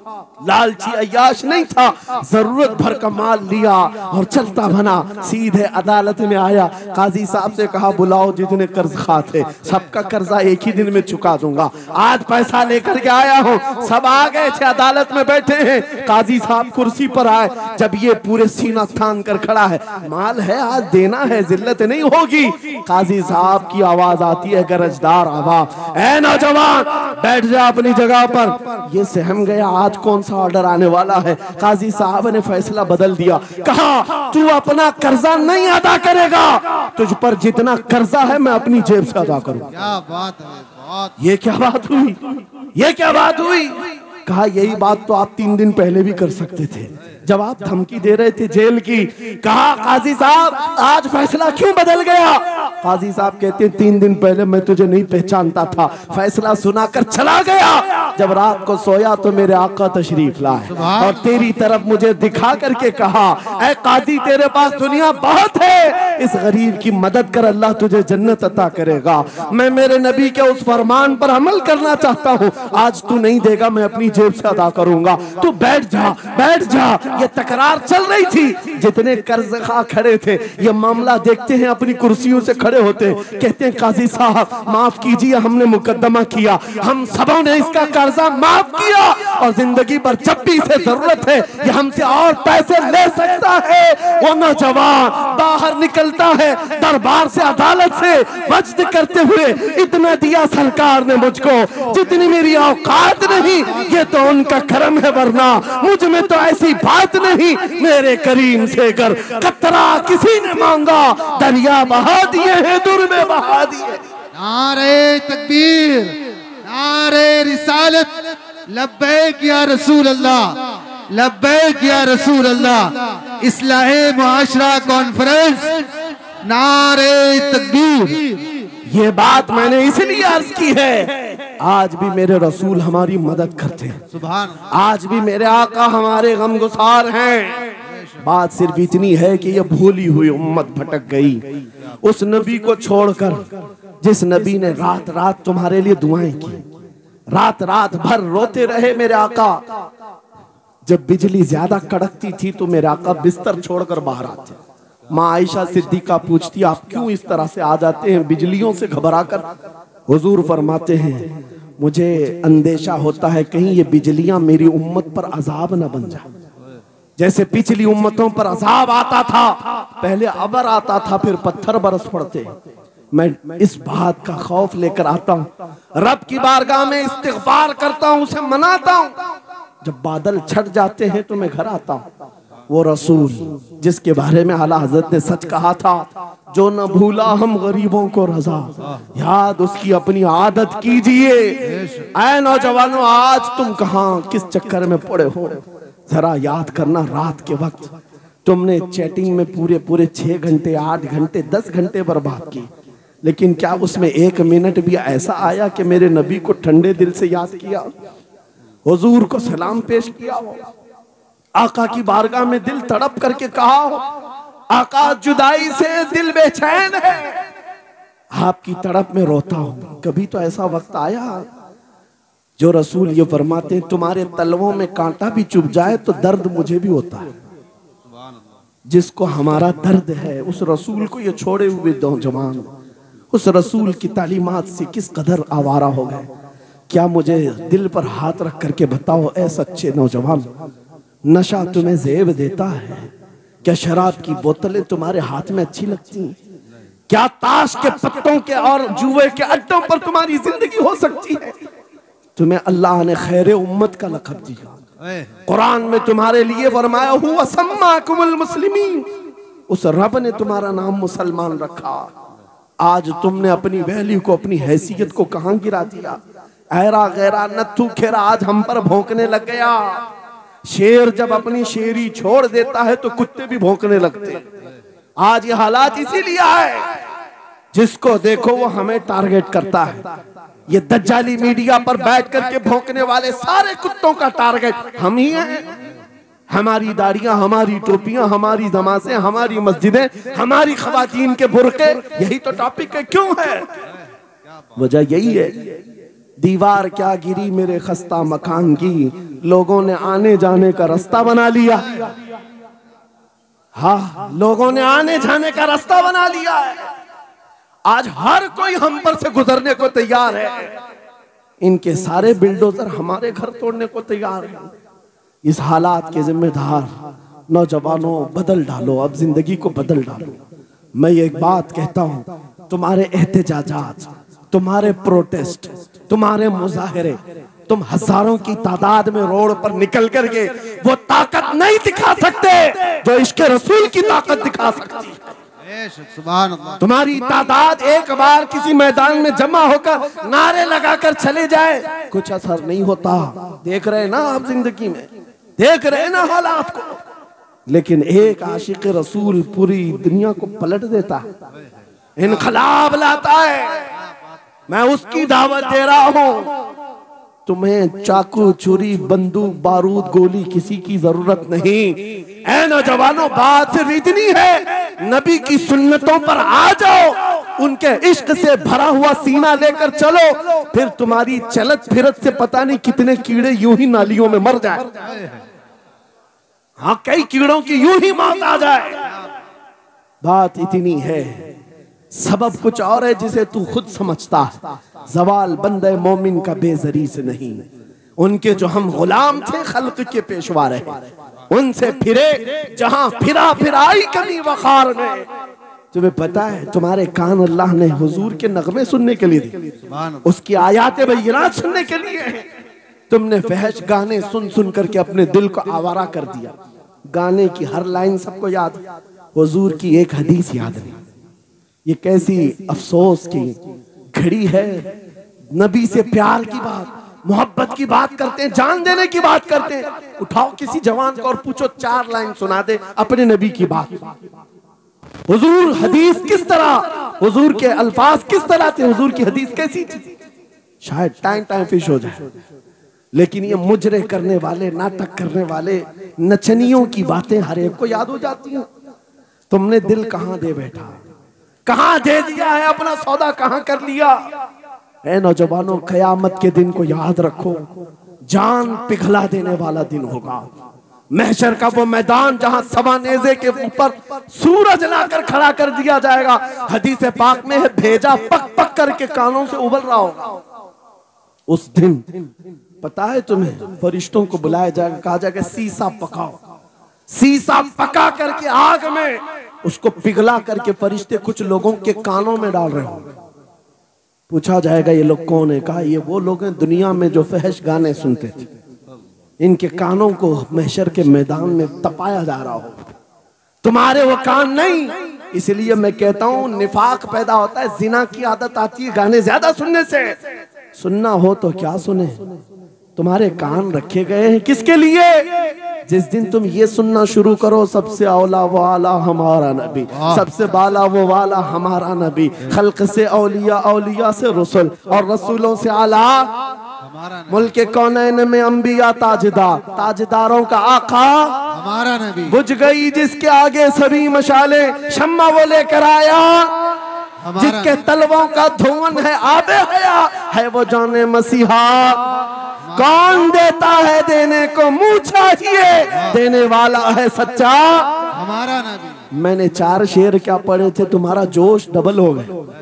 लालची अय्याश नहीं था, जरूरत भर का माल लिया और चलता बना, सीधे अदालत में आया। काजी साहब से कहा बुलाओ जितने कर्ज खा थे, सबका कर्जा एक ही दिन में चुका दूंगा, आज पैसा लेकर के आया हूँ। सब आ गए थे, अदालत में बैठे हैं, काजी साहब कुर्सी पर आए। जब ये पूरे सीना थान कर खड़ा है, माल है आज देना है, जिल्लत नहीं होगी। काजी साहब की आवाज आती है, गरजदार आवाज, ऐ नौजवान बैठ जा अपनी जगह पर। ये सहम गया, आज कौन सा ऑर्डर आने वाला है। काजी साहब ने फैसला बदल दिया, कहा तू अपना कर्जा नहीं अदा करेगा, तुझ पर जितना कर्जा है मैं अपनी जेब से अदा करूं। क्या बात है, बात ये क्या बात हुई, ये क्या बात हुई। कहा यही बात तो आप तीन दिन पहले भी कर सकते थे, जब आप धमकी दे रहे थे जेल की। कहा काजी साहब आज फैसला क्यों बदल गया। काजी साहब कहते हैं तीन दिन पहले मैं तुझे नहीं पहचानता था, फैसला सुनाकर चला गया, जब रात को सोया तो मेरे आका तशरीफ लाए और तेरी तरफ मुझे दिखा करके कहा, ऐ काजी तेरे पास दुनिया बहुत है, इस गरीब की मदद कर, अल्लाह तुझे जन्नत अता करेगा। मैं मेरे नबी के उस फरमान पर अमल करना चाहता हूँ, आज तू नहीं देगा मैं अपनी जेब से अदा करूंगा, तू बैठ जा बैठ जा। ये तकरार चल रही थी, जितने कर्ज खा खड़े थे ये मामला देखते हैं, अपनी कुर्सियों से खड़े होते, कहते हैं काजी साहब माफ कीजिए, हमने मुकदमा किया, हम सबों ने इसका कर्जा माफ किया और जिंदगी भर जब भी इसे जरूरत है ये हमसे और पैसे ले सकता है। वो नौजवान बाहर निकलता है दरबार से, अदालत से, वज्द करते हुए, इतना दिया सरकार ने मुझको जितनी मेरी औकात नहीं, ये तो उनका करम है, वरना मुझ में तो ऐसी बात नहीं। मेरे करीम से कर कतरा किसी ने मांगा, दरिया बहा दिए हैं, दुर में बहा दिए। नारे तकबीर, नारे रिसालत, लब्बैक या रसूल अल्लाह, लब्बैक या रसूल अल्लाह। इस्लाहे मुआशरा कॉन्फ्रेंस, नारे तकबीर। ये बात मैंने इसलिए अर्ज की है, आज भी मेरे रसूल हमारी मदद करते हैं, सुभान, आज भी मेरे आका हमारे गमगुसार हैं। बात सिर्फ इतनी है कि ये भूली हुई उम्मत भटक गई उस नबी को छोड़कर, जिस नबी ने रात रात तुम्हारे लिए दुआएं की, रात रात भर रोते रहे मेरे आका। जब बिजली ज्यादा कड़कती थी तो मेरे आका बिस्तर छोड़कर बाहर आते। माँ आयशा सिद्दीका पूछती आप क्यों इस तरह से आ जाते हैं बिजलियों से घबराकर। हुजूर फरमाते हैं मुझे अंदेशा होता है कहीं ये बिजलियां मेरी उम्मत पर अजाब न बन जाए, जैसे पिछली उम्मतों पर अजाब आता था, पहले अबर आता था फिर पत्थर बरस पड़ते। मैं इस बात का खौफ लेकर आता हूँ, रब की बारगाह में इस्तिग़फार करता हूँ, उसे मनाता हूँ। जब बादल छट जाते हैं तो मैं घर आता हूँ। वो रसूल जिसके बारे में आला हजरत ने सच कहा था, जो न भूला हम गरीबों को रजा, याद उसकी अपनी आदत कीजिए। ऐ नौजवानों आज तुम कहाँ किस चक्कर में पड़े हो, जरा याद करना। रात के वक्त तुमने चैटिंग में पूरे पूरे छह घंटे आठ घंटे दस घंटे बर्बाद की, लेकिन क्या उसमें एक मिनट भी ऐसा आया कि मेरे नबी को ठंडे दिल से याद किया, हुजूर को सलाम पेश किया हो, आका की बारगाह में दिल तड़प करके कहा हो, आका जुदाई से दिल बेचैन है, आपकी तड़प में रोता हूं। कभी तो ऐसा वक्त आया जो रसूल ये फरमाते हैं तुम्हारे तलवों में कांटा भी चुभ जाए तो दर्द मुझे भी होता है। जिसको हमारा दर्द है उस रसूल को ये छोड़े हुए नौजवान उस रसूल की तालीमात से किस कदर आवारा हो गए। क्या मुझे दिल पर हाथ रख करके बताओ ऐ सच्चे नौजवान, नशा तुम्हें जेब देता है? क्या शराब की बोतलें तुम्हारे हाथ में अच्छी लगती हैं? क्या ताश के पत्तों के और जुए के अड्डों पर तुम्हारी जिंदगी हो सकती है? तुम्हें अल्लाह ने खैर उम्मत का लक़ब दिया, कुरान में तुम्हारे लिए फरमाया हुआ सम्माकुमुल मुस्लिमीन, उस रब ने तुम्हारा नाम मुसलमान रखा। आज तुमने अपनी वैल्यू को, अपनी हैसियत को कहां गिरा दिया। ऐरा गैरा नत्थू खेरा आज हम पर भौंकने लग गया। शेर जब अपनी शेरी छोड़ देता है तो कुत्ते भी भौंकने लगते हैं। आज ये हालात इसीलिए है, जिसको देखो वो हमें टारगेट करता है। ये दज्जाली मीडिया पर बैठ करके भौंकने वाले सारे कुत्तों का टारगेट हम ही हैं। हमारी दाढ़ियां, हमारी टोपियां, हमारी नमाज़ें, हमारी मस्जिदें, हमारी खवातीन के बुरके, यही तो टॉपिक है। क्यों है? वजह यही है, दीवार क्या गिरी मेरे खस्ता मकान की, लोगों ने आने जाने का रास्ता बना लिया। हाँ, लोगों ने आने जाने का रास्ता बना लिया है। आज हर कोई हम पर से गुजरने को तैयार है। इनके सारे बिल्डोजर हमारे घर तोड़ने को तैयार है। इस हालात के जिम्मेदार नौजवानों, बदल डालो, अब जिंदगी को बदल डालो। मैं एक बात कहता हूं, तुम्हारे एहतजाजात, तुम्हारे प्रोटेस्ट, तुम्हारे मुजाहरे, तुम हजारों की तादाद में रोड पर निकल करके वो ताकत नहीं दिखा सकते जो इश्क रसूल की ताकत दिखा सकती है। तुम्हारी तादाद एक बार किसी मैदान में जमा होकर नारे लगाकर चले जाए, कुछ असर नहीं होता। देख रहे ना आप जिंदगी में, देख रहे ना हालात को। लेकिन एक आशिक रसूल पूरी दुनिया को पलट देता है, इनकलाब लाता है। मैं उसकी दावत दे रहा हूं। तुम्हें चाकू, छुरी, बंदूक, बारूद, गोली किसी की जरूरत नहीं। ऐ नौजवानों, बात सिर्फ इतनी है, नबी की सुन्नतों पर आ जाओ, उनके इश्क से भरा हुआ सीना लेकर चलो, फिर तुम्हारी चलत फिरत से पता नहीं कितने कीड़े यूं ही नालियों में मर जाए। हाँ, कई कीड़ों की यूं ही मौत आ जाए। बात इतनी है, सबब कुछ और है जिसे तू खुद समझता है। जवाल बंदे मोमिन का बेजरी से नहीं, उनके जो हम गुलाम थे खल्क के पेशवा रहे, उनसे फिरे जहां फिरा फिराई कमी वखार में। तुम्हें पता है, तुम्हारे कान अल्लाह ने हुजूर के नगमे सुनने के लिए दिए, उसकी आयात बय्यिनात सुनने के लिए है। तुमने फहश गाने सुन सुन करके अपने दिल को आवारा कर दिया। गाने की हर लाइन सबको याद, हुजूर की एक हदीस याद नहीं। ये कैसी अफसोस की घड़ी है। नबी से प्यार की बात, मोहब्बत की बात करते हैं, जान देने की बात करते हैं। उठाओ किसी जवान को और पूछो, चार लाइन सुना दे अपने नबी की बात। हुजूर हदीस किस तरह, हुजूर के अल्फाज किस तरह थे, हुजूर की हदीस कैसी थी? शायद टाइम टाइम फिश हो जाए। लेकिन ये मुजरे करने वाले, नाटक करने वाले, नचनियों की बातें हर एक को याद हो जाती हैं। तुमने दिल कहां दे बैठा, कहां दे दिया है, अपना सौदा कहां कर लिया। ऐ नौजवानों, कयामत के दिन को याद रखो, जान पिघला देने वाला दिन होगा। महशर का वो मैदान जहां सवा नेज़े के ऊपर सूरज लाकर खड़ा कर दिया जाएगा। हदीस पाक में है, भेजा पक पक करके कानों से उबल रहा होगा। उस दिन पता है तुम्हें, फरिश्तों को बुलाया जाएगा, कहा जाएगा सीसा पकाओ। सीसा पका करके आग में उसको पिघला करके फरिश्ते कुछ लोगों के कानों में डाल रहे होंगे। पूछा जाएगा ये लोग कौन है? कहा ये वो लोग हैं दुनिया में जो फहश गाने सुनते थे, इनके कानों को महशर के मैदान में तपाया जा रहा हो। तुम्हारे वो कान नहीं। इसलिए मैं कहता हूं, निफाक पैदा होता है, जिना की आदत आती है गाने ज्यादा सुनने से। सुनना हो तो क्या सुने, तुम्हारे कान रखे गए हैं किसके लिए? जिस दिन तुम ये सुनना शुरू करो, सबसे औला वो आला हमारा नबी, सबसे बाला वो वाला हमारा नबी, खल्क से औलिया, औलिया से रसूल, और रसूलों से आला मुल्क कौनैन में अंबिया ताजदार, ताजदारों का आका हमारा नबी। बुझ गई जिसके आगे सभी मशाले, शम्मा वो लेकर आया जिसके तलवों का धुआं है आबे हया, है वो जाने मसीहा। कौन देता है देने को मुंह चाहिए, देने वाला है सच्चा हमारा नबी। मैंने चार शेर क्या पढ़े थे, तुम्हारा जोश डबल हो गए।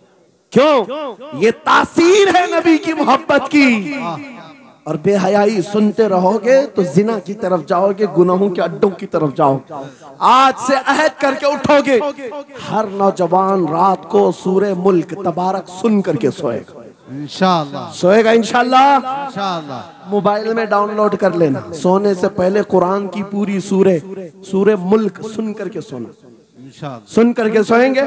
क्यों? ये तासीर है नबी की मोहब्बत की। और बेहयाई सुनते रहोगे तो जिना की तरफ जाओगे, गुनाहों के अड्डों की तरफ जाओगे। आज से अहद करके उठोगे, हर नौजवान रात को सूरे मुल्क तबारक सुन करके सोएगा। इंशाअल्लाह। सोएगा इंशाअल्लाह। इंशाअल्लाह। मोबाइल में डाउनलोड कर लेना। सोने से पहले कुरान की पूरी सूरे सूरे मुल्क सुन करके सोना। इंशाअल्लाह। सुन करके सोएंगे।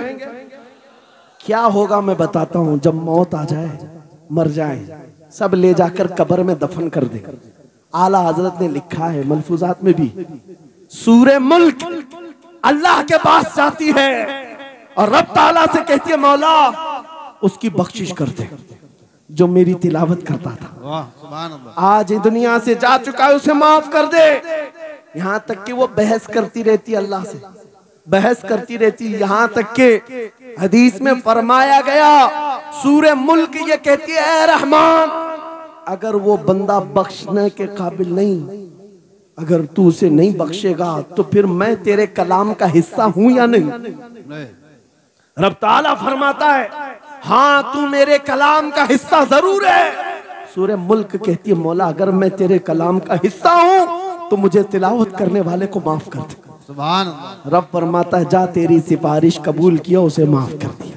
क्या होगा मैं बताता हूँ। जब मौत आ जाए, मर जाए, सब ले जाकर कब्र में दफन कर दे। आला हजरत ने लिखा है मलफूजात में भी, सूरे मुल्क अल्लाह के पास जाती है और रब ताला से कहती है मौला उसकी बख्शिश कर दे जो मेरी तिलावत करता था। वाह सुभान अल्लाह। आज दुनिया से जा चुका है, उसे माफ कर दे। यहाँ तक कि वो बहस करती रहती अल्लाह से, बहस करती रहती। यहाँ तक के हदीस में फरमाया गया, सूरे मुल्क ये कहती है ऐ रहमान, अगर वो बंदा बख्शने के काबिल नहीं, अगर तू उसे नहीं बख्शेगा तो फिर मैं तेरे कलाम का हिस्सा हूं या नहीं? नहीं। रब ताला फरमाता है हाँ तू मेरे कलाम का हिस्सा जरूर है। सूरे मुल्क कहती है मौला अगर मैं तेरे कलाम का हिस्सा हूं तो मुझे तिलावत करने वाले को माफ कर दे। सुभान अल्लाह। रब फरमाता है जा तेरी सिफारिश कबूल किया, उसे माफ कर दिया।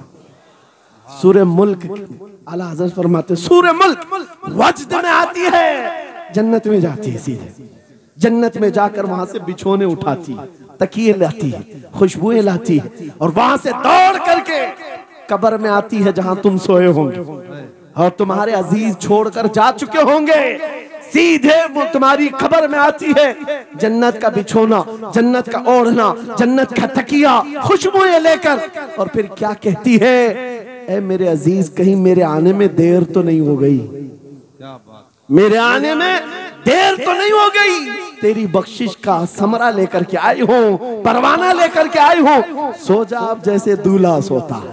सूरे मुल्क आला हज़रत फरमाते सूरे मुल्क वजद में आती है, जन्नत में जाती है। सीधे जन्नत में जाकर वहां से बिछोने उठाती, तकिए लाती है, खुशबुएं लाती है और वहां से दौड़ करके कब्र में आती है जहां तुम सोए होंगे और तुम्हारे अजीज छोड़कर जा चुके होंगे। सीधे वो तुम्हारी कब्र में आती है, जन्नत का बिछोना, जन्नत का ओढ़ना, जन्नत का तकिया, खुशबुएं लेकर, और फिर क्या कहती है, ऐ मेरे अजीज कहीं मेरे आने में देर तो नहीं हो गई, क्या बात। मेरे आने में देर तो नहीं हो गई, तेरी बख्शिश का समरा लेकर के आई हूँ, परवाना लेकर के आई हूँ। सो जा आप जैसे दूल्हा सोता है,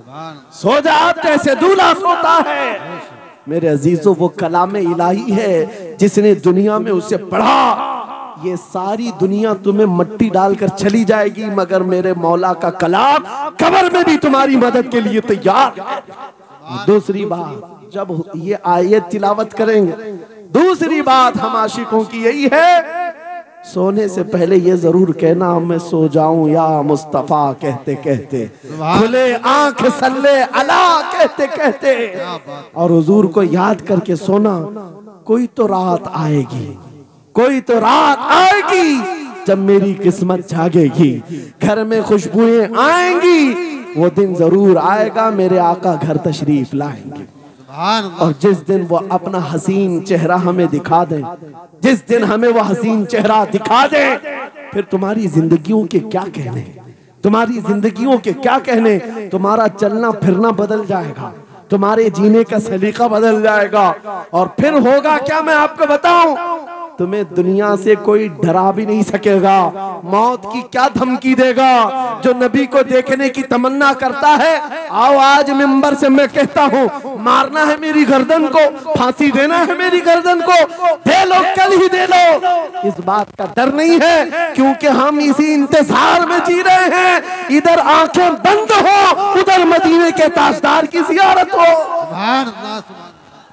सो जा आप जैसे दूल्हा सोता है। मेरे अजीजों वो कलाम इलाही है जिसने दुनिया में उसे पढ़ा। ये सारी दुनिया तुम्हें मट्टी डालकर चली जाएगी मगर मेरे मौला का कलाम कब्र में भी तुम्हारी मदद के लिए तैयार है। दूसरी बात जब ये आयत तिलावत करेंगे, दूसरी बात हम आशिकों की यही है, सोने से पहले ये जरूर कहना मैं सो जाऊं या मुस्तफा कहते कहते, खुले आंख सल्ले अला कहते कहते, और हुजूर को याद करके सोना। कोई तो रात आएगी, कोई तो रात आएगी जब मेरी किस्मत जागेगी, घर में खुशबुएं आएंगी, वो दिन जरूर आएगा मेरे आका घर तशरीफ लाएंगे। और जिस दिन वो अपना हसीन चेहरा हमें दिखा दे, जिस दिन हमें वो हसीन चेहरा दिखा दे, फिर तुम्हारी जिंदगियों के क्या कहने, तुम्हारी जिंदगियों के क्या कहने, तुम्हारा चलना फिरना बदल जाएगा, तुम्हारे जीने का सलीका बदल जाएगा। और फिर होगा क्या मैं आपको बताऊं, तुम्हें दुनिया से कोई डरा भी नहीं सकेगा। मौत की क्या धमकी देगा? जो नबी को देखने की तमन्ना करता है, आओ आज मिंबर से मैं कहता हूँ, मारना है मेरी गर्दन को, फांसी देना है मेरी गर्दन को, दे लो कल ही दे लो। इस बात का डर नहीं है क्योंकि हम इसी इंतजार में जी रहे हैं, इधर आंखें बंद हो, उधर मदीने के ताजदार की जियारत हो। सुभान अल्लाह, सुभान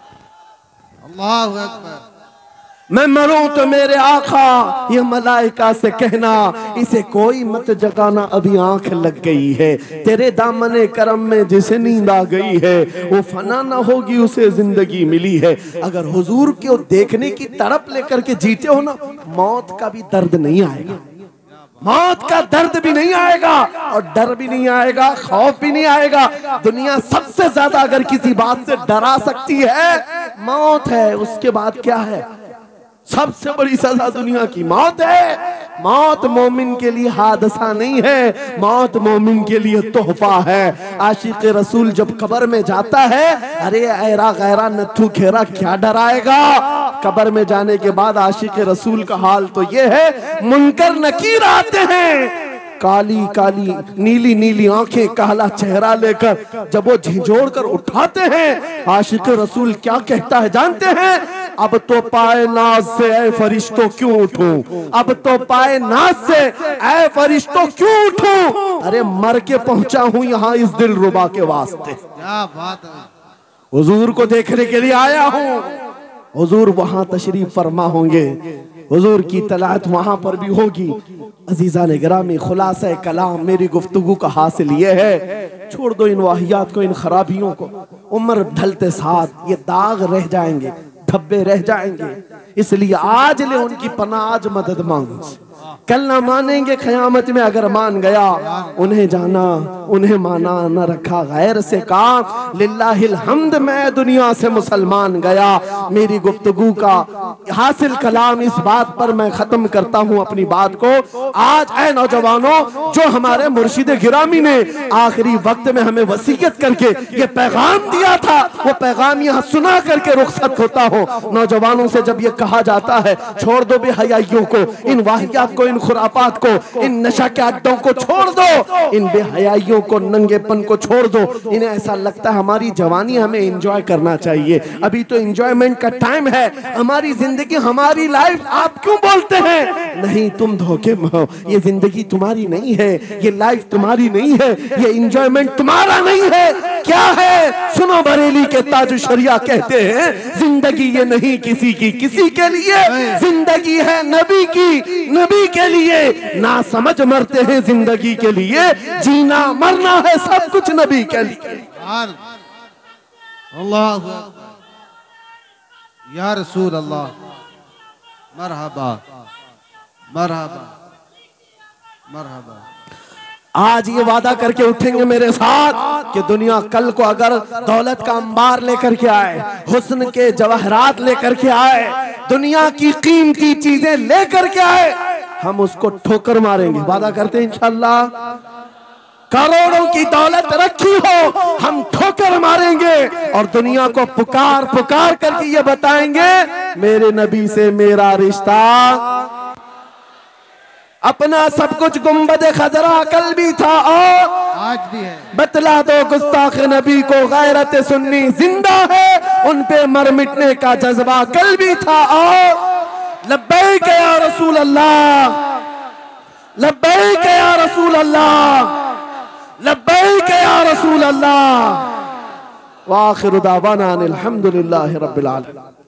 अल्लाह, अल्लाहु अकबर। मैं मरूं तो मेरे आका ये मलाइका से कहना, इसे कोई मत जगाना अभी आंख लग गई है, तेरे दामने करम में जिसे नींद आ गई है वो फना ना होगी उसे जिंदगी मिली है। अगर हुजूर को देखने की तड़प लेकर के जीते हो ना, मौत का भी दर्द नहीं आएगा, मौत का दर्द भी नहीं आएगा और डर भी नहीं आएगा, खौफ भी नहीं आएगा। दुनिया सबसे ज्यादा अगर किसी बात से डरा सकती है मौत है, उसके बाद क्या है? सबसे बड़ी सजा दुनिया की मौत है। मौत मोमिन के लिए हादसा नहीं है, मौत मोमिन के लिए तोहफा है। आशिक रसूल जब कब्र में जाता है, अरे ऐरा गैरा नथु खेरा क्या डराएगा? कब्र में जाने के बाद आशिक रसूल का हाल तो ये है, मुनकर नकीर आते हैं, काली काली नीली नीली आंखें, काला चेहरा लेकर जब वो झिझोड़ कर उठाते हैं, आशिक रसूल क्या कहता है जानते हैं? अब तो पाए नाज से ऐ फरिश्तों क्यों उठूं, अब तो पाए नाज से ऐ फरिश्तों क्यों उठूं, अरे मर के पहुंचा हूं यहाँ इस दिल रुबा के वास्ते। क्या बात है। हुजूर को देखने के लिए आया हूँ, हुजूर वहां तशरीफ फरमा होंगे, हुजूर की तलात वहां पर भी होगी। अजीज़ान गिरामी, खुलासा कलाम मेरी गुफ्तगू का हासिल ये है, छोड़ दो इन वाहियात को, इन खराबियों को, उम्र ढलते साथ ये दाग रह जाएंगे, धब्बे रह जाएंगे। इसलिए आज ले उनकी पनाह, आज मदद मांगो। कल ना मानेंगे क़यामत में, अगर मान गया उन्हें जाना उन्हें माना, न रखा गैर से काम। लिल्लाहिल हम्द, मैं दुनिया से मुसलमान गया। मेरी गुफ्तगू का हासिल कलाम इस बात पर मैं खत्म करता हूँ अपनी बात को। आज ऐ नौजवानों, जो हमारे मुर्शिद गिरामी ने आखिरी वक्त में हमें वसीयत करके ये पैगाम दिया था, वो पैगाम यहाँ सुना करके रुखसत होता हो। नौजवानों से जब ये कहा जाता है छोड़ दो बेहयाइयों को, इन वाहियात को, इन खुरापात को, इन नशा के अड्डों को छोड़ दो, इन बेहयाइयों को, नंगेपन को छोड़ दो। इन्हें ऐसा लगता है हमारी जवानी हमें एंजॉय करना चाहिए, अभी तो एंजॉयमेंट का टाइम है, हमारी जिंदगी हमारी लाइफ आप क्यों बोलते हैं? नहीं, तुम धोखे में हो, ये जिंदगी तुम्हारी नहीं है, ये लाइफ तुम्हारी नहीं है, ये एंजॉयमेंट तुम्हारा नहीं है। क्या है? सुनो, बरेली के ताज शरिया कहते हैं जिंदगी ये नहीं किसी की किसी के लिए, जिंदगी है नबी की नबी के लिए। ना समझ मरते हैं जिंदगी के लिए, जीना मरना है सब कुछ नबी के लिए। अल्लाह या रसूल अल्लाह, मरहबा मरहबा मरहबा। आज ये वादा करके उठेंगे मेरे साथ कि दुनिया कल को अगर दौलत का अंबार लेकर के आए, हुस्न के जवाहरात लेकर के आए, दुनिया की कीमती चीजें लेकर के आए, हम उसको ठोकर मारेंगे। वादा करते हैं इंशाअल्लाह। करोड़ों की दौलत रखी हो, हम ठोकर मारेंगे और दुनिया को पुकार पुकार करके ये बताएंगे मेरे नबी से मेरा रिश्ता। अपना सब कुछ गुंबद खजरा कल भी था और आज भी है। बतला दो गुस्ताख नबी को गैरत सुन्नी जिंदा है, उन पे मर मिटने का जज्बा कल भी था और लब्बैक या रसूल अल्लाह, लब्बैक या रसूल अल्लाह, लब्बैक या रसूल अल्लाह। व आखिरु दावाना अनिल हम्दुलिल्लाहि रब्बिल आलमीन।